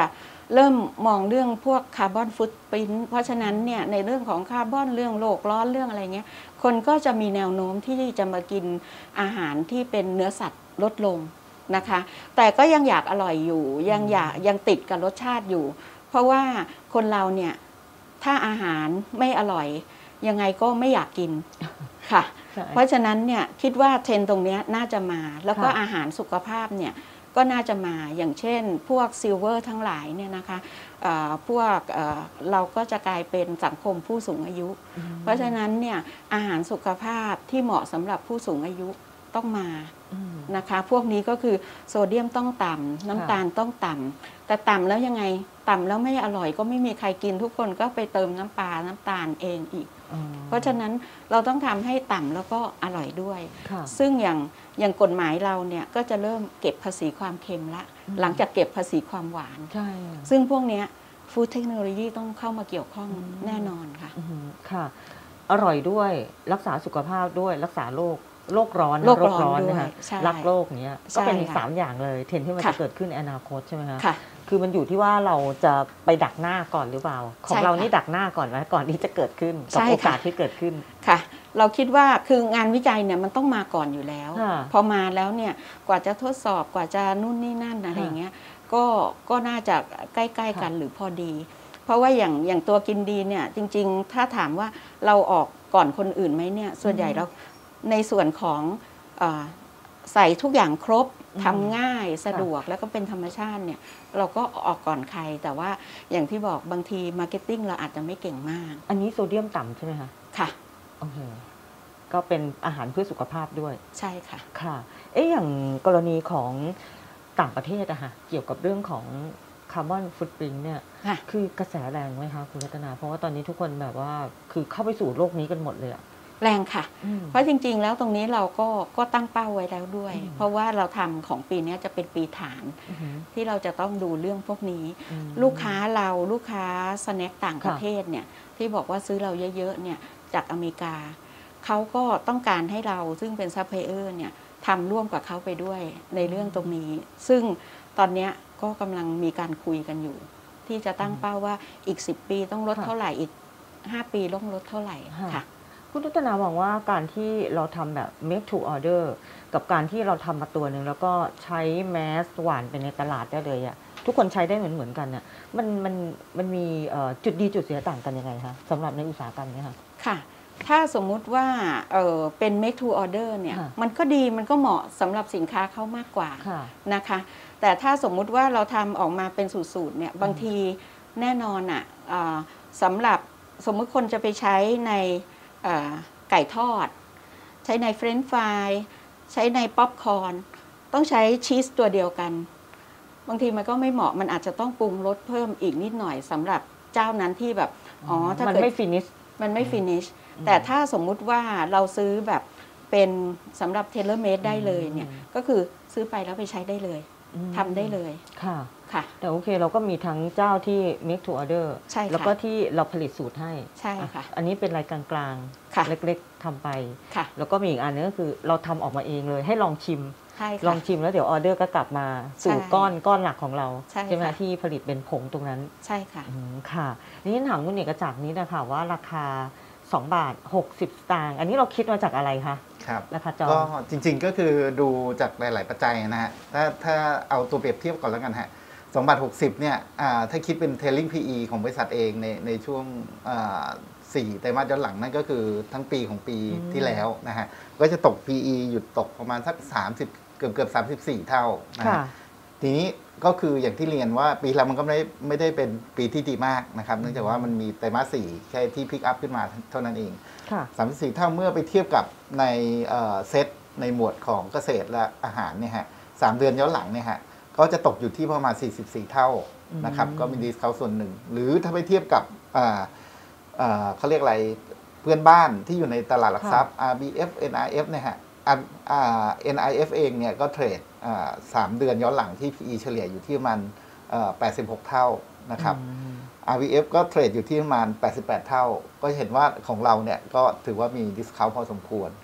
เริ่มมองเรื่องพวกคาร์บอนฟุตปรินท์เพราะฉะนั้นเนี่ยในเรื่องของคาร์บอนเรื่องโลกร้อนเรื่องอะไรเงี้ยคนก็จะมีแนวโน้มที่จะมากินอาหารที่เป็นเนื้อสัตว์ลดลงนะคะแต่ก็ยังอยากอร่อยอยู่ยังอยากยังติดกับรสชาติอยู่ เพราะว่าคนเราเนี่ยถ้าอาหารไม่อร่อยยังไงก็ไม่อยากกินค่ะเพราะฉะนั้นเนี่ยคิดว่าเทรนด์ตรงนี้น่าจะมาแล้วก็อาหารสุขภาพเนี่ยก็น่าจะมาอย่างเช่นพวกซิลเวอร์ทั้งหลายเนี่ยนะคะพวกเราก็จะกลายเป็นสังคมผู้สูงอายุเพราะฉะนั้นเนี่ยอาหารสุขภาพที่เหมาะสำหรับผู้สูงอายุต้องมานะคะพวกนี้ก็คือโซเดียมต้องต่ำน้ำตาลต้องต่ำแต่ต่ำแล้วยังไงต่ำแล้วไม่อร่อยก็ไม่มีใครกินทุกคนก็ไปเติมน้ำปลาน้ำตาลเองอีกเพราะฉะนั้นเราต้องทำให้ต่ำแล้วก็อร่อยด้วยซึ่งอย่างอย่างกฎหมายเราเนี่ยก็จะเริ่มเก็บภาษีความเค็มละหลังจากเก็บภาษีความหวานซึ่งพวกนี้ฟู้ดเทคโนโลยีต้องเข้ามาเกี่ยวข้องแน่นอนค่ะค่ะอร่อยด้วยรักษาสุขภาพด้วยรักษาโรคโรคร้อนโรคร้อนนะคะรักโลกเนี้ยก็เป็นสามอย่างเลยเทรนที่มันจะเกิดขึ้นในอนาคตใช่ไหมคะคือมันอยู่ที่ว่าเราจะไปดักหน้าก่อนหรือเปล่าของเรานี่ดักหน้าก่อนไหมก่อนที่จะเกิดขึ้นกับโอกาสที่เกิดขึ้นค่ะเราคิดว่าคืองานวิจัยเนี่ยมันต้องมาก่อนอยู่แล้วพอมาแล้วเนี่ยกว่าจะทดสอบกว่าจะนู่นนี่นั่นอะไรเงี้ยก็ก็น่าจะใกล้ๆกันหรือพอดีเพราะว่าอย่างอย่างตัวกินดีเนี่ยจริงๆถ้าถามว่าเราออกก่อนคนอื่นไหมเนี่ยส่วนใหญ่เราในส่วนของใส่ทุกอย่างครบทำง่ายสะดวกแล้วก็เป็นธรรมชาติเนี่ยเราก็ออกก่อนใครแต่ว่าอย่างที่บอกบางทีมาร์เก็ตติ้งเราอาจจะไม่เก่งมากอันนี้โซเดียมต่ำใช่ไหมคะค่ะโอเคก็เป็นอาหารเพื่อสุขภาพด้วยใช่ค่ะค่ะเอ๊ะอย่างกรณีของต่างประเทศอะค่ะเกี่ยวกับเรื่องของคาร์บอนฟุตปรินท์เนี่ยคือกระแสแรงไหมคะคุณรัตนาเพราะว่าตอนนี้ทุกคนแบบว่าคือเข้าไปสู่โลกนี้กันหมดเลยอะแรงค่ะเพราะจริงๆแล้วตรงนี้เราก็ก็ตั้งเป้าไว้แล้วด้วยเพราะว่าเราทำของปีนี้จะเป็นปีฐานที่เราจะต้องดูเรื่องพวกนี้ลูกค้าเราลูกค้าสแน็คต่างประเทศเนี่ยที่บอกว่าซื้อเราเยอะๆเนี่ยจากอเมริกาเขาก็ต้องการให้เราซึ่งเป็นซัพพลายเออร์เนี่ยทำร่วมกับเขาไปด้วยในเรื่องตรงนี้ซึ่งตอนนี้ก็กำลังมีการคุยกันอยู่ที่จะตั้งเป้าว่าอีกสิบปีต้องลดเท่าไหร่อีกห้าปีต้องลดเท่าไหร่ค่ะคุณรัตนามองว่าการที่เราทำแบบ make to order กับการที่เราทำมาตัวหนึ่งแล้วก็ใช้แมสหวานไปในตลาดได้เลยอะทุกคนใช้ได้เหมือนเหมือนกันน่ะมันมันมันมีจุดดีจุดเสียต่างกันยังไงคะสำหรับในอุตสาหกรรมนี้ค่ะค่ะถ้าสมมุติว่าเออเป็น make to order เนี่ยมันก็ดีมันก็เหมาะสำหรับสินค้าเขามากกว่านะคะแต่ถ้าสมมุติว่าเราทำออกมาเป็นสูตรๆเนี่ยบางทีแน่นอนอ่ะสำหรับสมมุติคนจะไปใช้ในไก่ทอดใช้ในเฟรนช์ฟรายใช้ในป๊อปคอร์นต้องใช้ชีสตัวเดียวกันบางทีมันก็ไม่เหมาะมันอาจจะต้องปรุงรสเพิ่มอีกนิดหน่อยสำหรับเจ้านั้นที่แบบอ๋อถ้ามันไม่ฟินิชมันไม่ฟินิชแต่ถ้าสมมุติว่าเราซื้อแบบเป็นสำหรับเทเลเมดได้เลยเนี่ยก็คือซื้อไปแล้วไปใช้ได้เลยทำได้เลยค่ะค่ะแต่โอเคเราก็มีทั้งเจ้าที่ make to order แล้วก็ที่เราผลิตสูตรให้ใช่ค่ะอันนี้เป็นรายกลางๆเล็กๆทำไปแล้วก็มีอีกอันนึงก็คือเราทำออกมาเองเลยให้ลองชิมลองชิมแล้วเดี๋ยวออเดอร์ก็กลับมาสู่ก้อนก้อนหลักของเราใช่ไหมที่ผลิตเป็นผงตรงนั้นใช่ค่ะค่ะนี่ถามคุณเอกจากนี้นะคะว่าราคาสองบาทหกสิบสตางค์อันนี้เราคิดมาจากอะไรคะครับราคาจองก็จริงๆก็คือดูจากหลายๆปัจจัยนะฮะถ้าถ้าเอาตัวเปรียบเทียบก่อนแล้วกันฮะสองบาทหกสิบเนี่ยถ้าคิดเป็น trailing พี อี ของบริษัทเองในในช่วงสี่ไตรมาสย้อนหลังนั่นก็คือทั้งปีของปีที่แล้วนะฮะก็จะตก พี อี หยุดตกประมาณสักสามสิบเกือบเกือบสามสิบสี่เท่านะฮะทีนี้ก็คืออย่างที่เรียนว่าปีแล้วมันก็ไม่ได้ไม่ได้เป็นปีที่ดีมากนะครับเนื่องจากว่ามันมีไตรมาสสี่แค่ที่พิกอัพขึ้นมาเท่านั้นเองสามสิบสี่เท่าเมื่อไปเทียบกับในเซตในหมวดของเกษตรและอาหารเนี่ยฮะสามเดือนย้อนหลังเนี่ยฮะก็จะตกอยู่ที่ประมาณสี่สิบสี่เท่านะครับก็มีดีสเคาท์ส่วนหนึ่งหรือถ้าไปเทียบกับเขาเรียกอะไรเพื่อนบ้านที่อยู่ในตลาดหลักทรัพย์ อาร์ บี เอฟ เอ็น อาร์ เอฟ เนี่ยฮะ เอ็น ไอ เอฟ เองเนี่ยก็เทรดสามเดือนย้อนหลังที่ พี อี เฉลี่ยอยู่ที่ประมาณแปดสิบหกเท่านะครับ อาร์ บี เอฟ ก็เทรดอยู่ที่ประมาณแปดสิบแปดเท่าก็เห็นว่าของเราเนี่ยก็ถือว่ามีดิสเคาท์พอสมควรครับ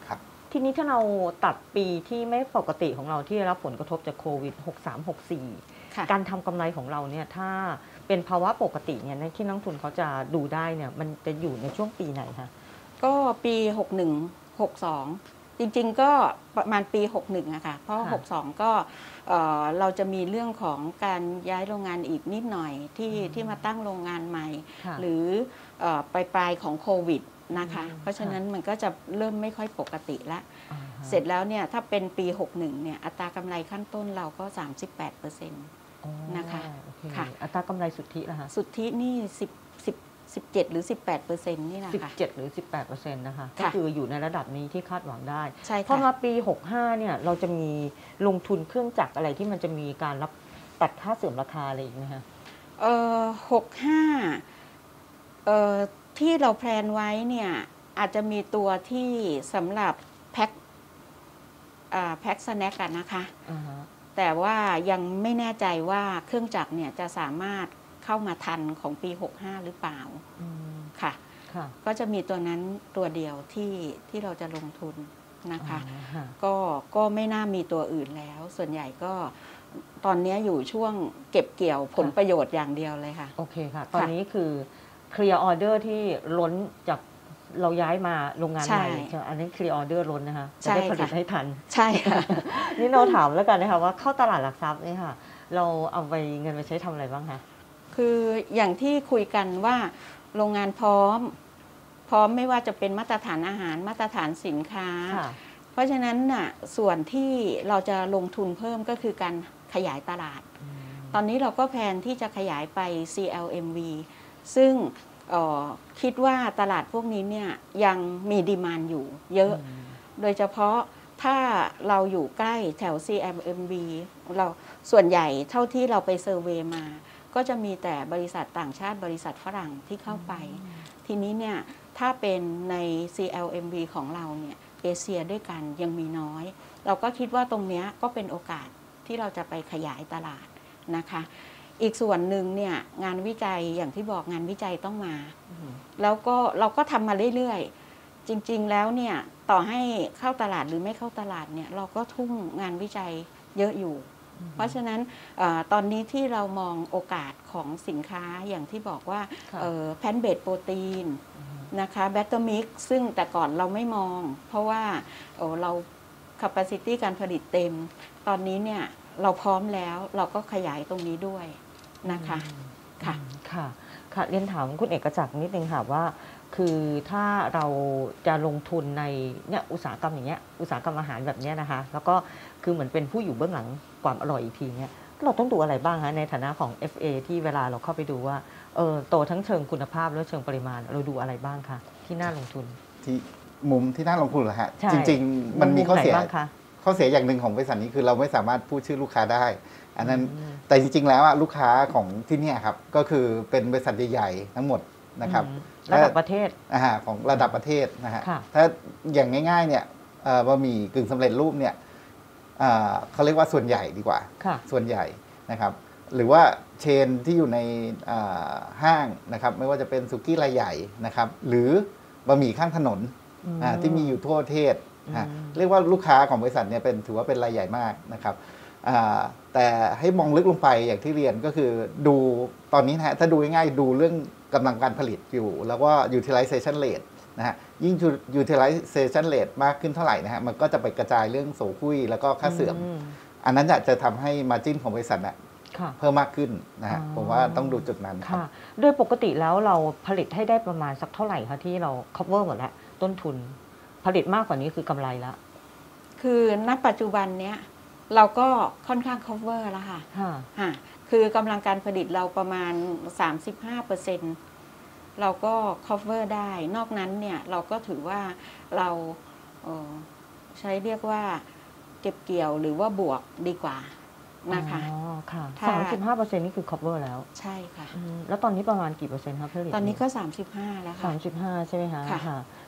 ทีนี้ถ้าเราตัดปีที่ไม่ปกติของเราที่ได้รับผลกระทบจากโควิดหกสาม หกสี่ค่ะการทำกำไรของเราเนี่ยถ้าเป็นภาวะปกติเนี่ยในที่นักลงทุนเขาจะดูได้เนี่ยมันจะอยู่ในช่วงปีไหนคะก็ปี หกสิบเอ็ด หกสิบสอง จริงๆก็ประมาณปี หกสิบเอ็ดอะค่ะเพราะค่ะหกสิบสอง ก็เอ่อเราจะมีเรื่องของการย้ายโรงงานอีกนิดหน่อยที่ที่มาตั้งโรงงานใหม่ค่ะหรือเอ่อปลายปลายๆของโควิดนะคะอืมเพราะฉะนั้นมันก็จะเริ่มไม่ค่อยปกติแล้วอ่าฮะเสร็จแล้วเนี่ยถ้าเป็นปี หกสิบเอ็ด เนี่ยอัตรากำไรขั้นต้นเราก็ สามสิบแปดเปอร์เซ็นต์อ๋อนะคะโอเคค่ะอัตรากำไรสุทธิล่ะคะสุทธินี่สิบ สิบ สิบเจ็ด หรือ สิบแปดเปอร์เซ็นต์ นี่แหละสิบค่ะเจ็ดหรือ สิบแปดเปอร์เซ็นต์นะคะก็ค่ะคืออยู่ในระดับนี้ที่คาดหวังได้ใช่พอค่ะมาปี หกห้า เนี่ยเราจะมีลงทุนเครื่องจักรอะไรที่มันจะมีการรับตัดค่าเสื่อมราคาอะไรอีกไหมคะเอ่อหกห้าเอ่อที่เราแพลนไว้เนี่ยอาจจะมีตัวที่สำหรับแพ็คอ่าแพ็คสแน็คกันนะคะอ่าฮะแต่ว่ายังไม่แน่ใจว่าเครื่องจักรเนี่ยจะสามารถเข้ามาทันของปี หกห้า หรือเปล่าอืมค่ะค่ะก็จะมีตัวนั้นตัวเดียวที่ที่เราจะลงทุนนะคะอ๋อค่ะก็ก็ไม่น่ามีตัวอื่นแล้ว ส่วนใหญ่ก็ตอนนี้อยู่ช่วงเก็บเกี่ยวผลประโยชน์อย่างเดียวเลยค่ะโอเคค่ะ ตอนนี้คือเคลียร์ออเดอร์ที่ล้นจากเราย้ายมาโรงงานใหม่ใช่ใช่ไหมอันนี้เคลียร์ออเดอร์ล้นนะคะใช่จะได้ผลิตค่ะให้ทันใช่ค่ะนี่เราถามแล้วกันนะคะว่าเข้าตลาดหลักทรัพย์เนี่ยค่ะ เราเอาไปเงินไปใช้ทำอะไรบ้างคะคืออย่างที่คุยกันว่าโรงงานพร้อม พร้อมไม่ว่าจะเป็นมาตรฐานอาหารมาตรฐานสินค้าค่ะเพราะฉะนั้นน่ะส่วนที่เราจะลงทุนเพิ่มก็คือการขยายตลาด ตอนนี้เราก็แพลนที่จะขยายไป ซี แอล เอ็ม วี ซึ่งเอ่อคิดว่าตลาดพวกนี้เนี่ยยังมีดีมานด์อยู่เยอะ โดยเฉพาะถ้าเราอยู่ใกล้แถว ซี แอล เอ็ม วี เราส่วนใหญ่เท่าที่เราไปเซอร์เวย์มา ก็จะมีแต่บริษัทต่างชาติบริษัทฝรั่งที่เข้าไป ทีนี้เนี่ยถ้าเป็นใน ซี แอล เอ็ม วี ของเราเนี่ยเอเชียด้วยกันยังมีน้อย เราก็คิดว่าตรงเนี้ยก็เป็นโอกาสที่เราจะไปขยายตลาดนะคะ อีกส่วนหนึ่งเนี่ยงานวิจัยอย่างที่บอกงานวิจัยต้องมา แล้วก็เราก็ทำมาเรื่อยๆ จริงๆ แล้วเนี่ยต่อให้เข้าตลาดหรือไม่เข้าตลาดเนี่ยเราก็ทุ่มงานวิจัยเยอะอยู่ เพราะฉะนั้นเออตอนนี้ที่เรามองโอกาสของสินค้าอย่างที่บอกว่าค่ะแพนเบดโปรตีนนะคะแบตเตอร์มิกซึ่งแต่ก่อนเราไม่มอง เพราะว่าเอ่อเรา capacity การผลิตเต็ม ตอนนี้เนี่ยเราพร้อมแล้วเราก็ขยายตรงนี้ด้วยนะคะค่ะค่ะ ค่ะ เรียนถามคุณเอกจักรนิดนึงค่ะว่า คือถ้าเราจะลงทุนในเนี่ยอุตสาหกรรมอย่างเงี้ย อุตสาหกรรมอาหารแบบเนี้ยนะคะ แล้วก็คือเหมือนเป็นผู้อยู่เบื้องหลังความอร่อยอีกทีเนี้ย เราต้องดูอะไรบ้างคะในฐานะของ เอฟ เอ ที่เวลาเราเข้าไปดูว่า เออโตทั้งเชิงคุณภาพและเชิงปริมาณ เราดูอะไรบ้างคะที่น่าลงทุนที่มุมที่น่าลงทุนเหรอฮะใช่จริง ๆ มันมีข้อเสียไหนบ้างคะข้อเสียอย่างหนึ่งของบริษัทนี้คือเราไม่สามารถพูดชื่อลูกค้าได้ อันนั้นอืมแต่จริง ๆ แล้วอะลูกค้าของที่เนี่ยครับก็คือเป็นบริษัทใหญ่ๆทั้งหมดนะครับอืมระดับประเทศอาหารของระดับประเทศนะฮะค่ะถ้าอย่างง่ายๆเนี่ยเอ่อบะหมี่กึ่งสำเร็จรูปเนี่ยเอ่อเขาเรียกว่าส่วนใหญ่ดีกว่าค่ะส่วนใหญ่นะครับหรือว่าเชนที่อยู่ในเอ่อห้างนะครับไม่ว่าจะเป็นสุกี้รายใหญ่นะครับหรือบะหมี่ข้างถนนอืมอ่าที่มีอยู่ทั่วประเทศฮะอืมเรียกว่าลูกค้าของบริษัทเนี่ยเป็นถือว่าเป็นรายใหญ่มากนะครับอ่าแต่ให้มองลึกลงไปอย่างที่เรียนก็คือดูตอนนี้นะฮะถ้าดูง่ายๆดูเรื่องกำลังการผลิตอยู่ แล้วก็ utilization rate นะฮะยิ่ง utilization rate มากขึ้นเท่าไหร่นะฮะมันก็จะไปกระจายเรื่องโสคุยแล้วก็ค่าเสื่อมมอันนั้นจะทำให้ margin ของบริษัทน่ะค่ะเพิ่มมากขึ้นนะฮะอ๋อผมว่าต้องดูจุดนั้นครับค่ะ โดยปกติแล้วเราผลิตให้ได้ประมาณสักเท่าไหร่คะที่เรา cover หมดแล้วต้นทุน ผลิตมากกว่านี้คือกำไรแล้วคือณปัจจุบันเนี้ยเราก็ค่อนข้าง cover แล้วค่ะค่ะค่ะ คือกำลังการผลิตเราประมาณ สามสิบห้าเปอร์เซ็นต์ เราก็ cover ได้ นอกนั้นเนี่ยเราก็ถือว่าเราเอ่อใช้เรียกว่าเก็บเกี่ยวหรือว่าบวกดีกว่านะคะอ๋อ ค่ะถ้าสามสิบห้าเปอร์เซ็นต์นี่คือ cover แล้วใช่ค่ะอืมแล้วตอนนี้ประมาณกี่เปอร์เซ็นต์ครับผลิตตอนนี้ก็ สามสิบห้า แล้วสาค่ะมสิบห้าใช่ไหมคะค่ะ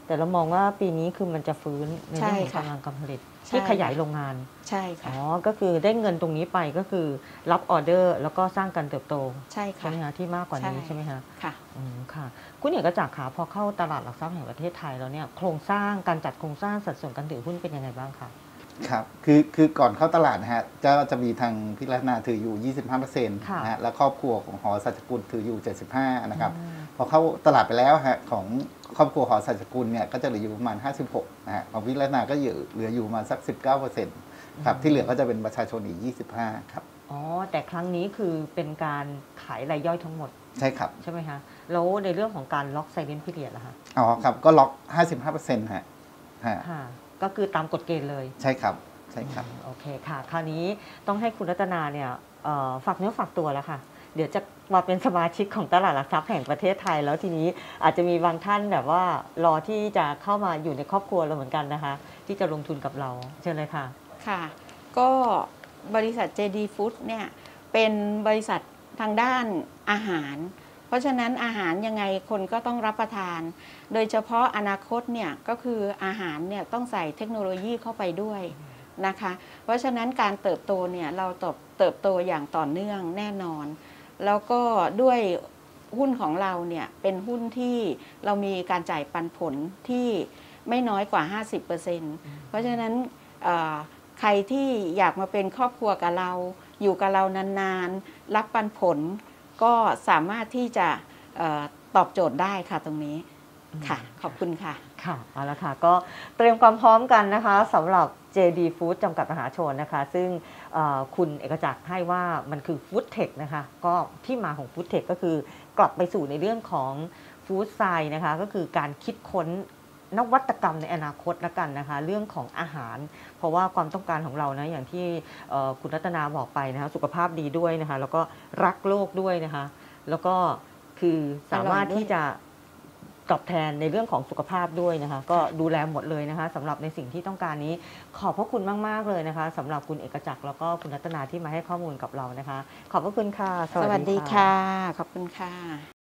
แต่เรามองว่าปีนี้คือมันจะฟื้นในใช่เรื่องของค่ะกำลังการผลิตใช่ที่ขยายโรงงานใช่อ๋ค่ะอก็คือได้เงินตรงนี้ไปก็คือรับออเดอร์ แล้วก็สร้างการเติบโตใช่ใช่ค่ะไหมคะที่มากกว่านี้ใช่ใช่ไหมคะค่ะอืมค่ะคุณเอกจักรคะพอเข้าตลาดหลักทรัพย์แห่งประเทศไทยแล้วเนี่ยโครงสร้างการจัดโครงสร้างสัดส่วนการถือหุ้นเป็นยังไงบ้างคะครับคือคือก่อนเข้าตลาดนะฮะจะจะมีทางพิรัตนาถืออยู่ ยี่สิบห้าเปอร์เซ็นต์ค่ะนะฮะและครอบครัวของหอสัจกุลถืออยู่ เจ็ดสิบห้านะครับอืมพอเข้าตลาดไปแล้วฮะของครอบครัวหอสัจกุลเนี่ยก็จะเหลืออยู่ประมาณ ห้าสิบหกนะฮะของพิรัตนาก็อยู่เหลืออยู่ประมาณสัก สิบเก้าเปอร์เซ็นต์ ครับที่เหลือก็จะเป็นประชาชนอีก ยี่สิบห้าครับอ๋อแต่ครั้งนี้คือเป็นการขายรายย่อยทั้งหมดใช่ครับใช่ไหมคะแล้วในเรื่องของการล็อกไซเ e น t พิเรียดล่ะคะอ๋อครับก็ล็อก ห้าสิบห้าเปอร์เซ็นต์ ฮะฮะค่ะก็คือตามกฎเกณฑ์เลยใช่ครับใช่ครับโอเคค่ะ คราวนี้ต้องให้คุณรัตนาเนี่ยเอ่อฝากเนื้อฝากตัวแล้วค่ะ เดี๋ยวจะมาเป็นสมาชิกของตลาดหลักทรัพย์แห่งประเทศไทย แล้วทีนี้อาจจะมีบางท่านแบบว่ารอที่จะเข้ามาอยู่ในครอบครัวเราเหมือนกันนะคะ ที่จะลงทุนกับเราเชิญเลยค่ะค่ะ ก็บริษัท เจ ดี Food เนี่ยเป็นบริษัททางด้านอาหาร เพราะฉะนั้นอาหารยังไงคนก็ต้องรับประทาน โดยเฉพาะอนาคตเนี่ยก็คืออาหารเนี่ยต้องใส่เทคโนโลยีเข้าไปด้วยนะคะ เพราะฉะนั้นการเติบโตเนี่ยเราเติบเติบโตอย่างต่อเนื่องแน่นอน แล้วก็ด้วยหุ้นของเราเนี่ยเป็นหุ้นที่เรามีการจ่ายปันผลที่ไม่น้อยกว่า ห้าสิบเปอร์เซ็นต์ เพราะฉะนั้นเอ่อใครที่อยากมาเป็นครอบครัวกับเรา อยู่กับเรานานๆ รับปันผล ก็สามารถที่จะเออตอบโจทย์ได้ค่ะตรงนี้ค่ะ ขอบคุณค่ะค่ะเอาละค่ะก็เตรียมความพร้อมกันนะคะสำหรับ เจ ดี Food จำกัดมหาชนนะคะ ซึ่งเอ่อคุณเอกจักรให้ว่ามันคือ Food Tech นะคะก็ที่มาของ Food Tech ก็คือกลับไปสู่ในเรื่องของ Food Science นะคะก็คือการคิดค้นนวัตกรรมในอนาคตละกันนะคะเรื่องของอาหาร เพราะว่าความต้องการของเรานะอย่างที่เอ่อคุณรัตนาบอกไปนะคะสุขภาพดีด้วยนะคะแล้วก็รักโลกด้วยนะคะแล้วก็คือสามารถที่จะตอบแทนในเรื่องของสุขภาพด้วยนะคะก็ดูแลหมดเลยนะคะสำหรับในสิ่งที่ต้องการนี้ขอบพระคุณมากๆเลยนะคะสำหรับคุณเอกจักรแล้วก็คุณรัตนาที่มาให้ข้อมูลกับเรานะคะ ขอบพระคุณค่ะสวัสดีค่ะ ขอบคุณค่ะ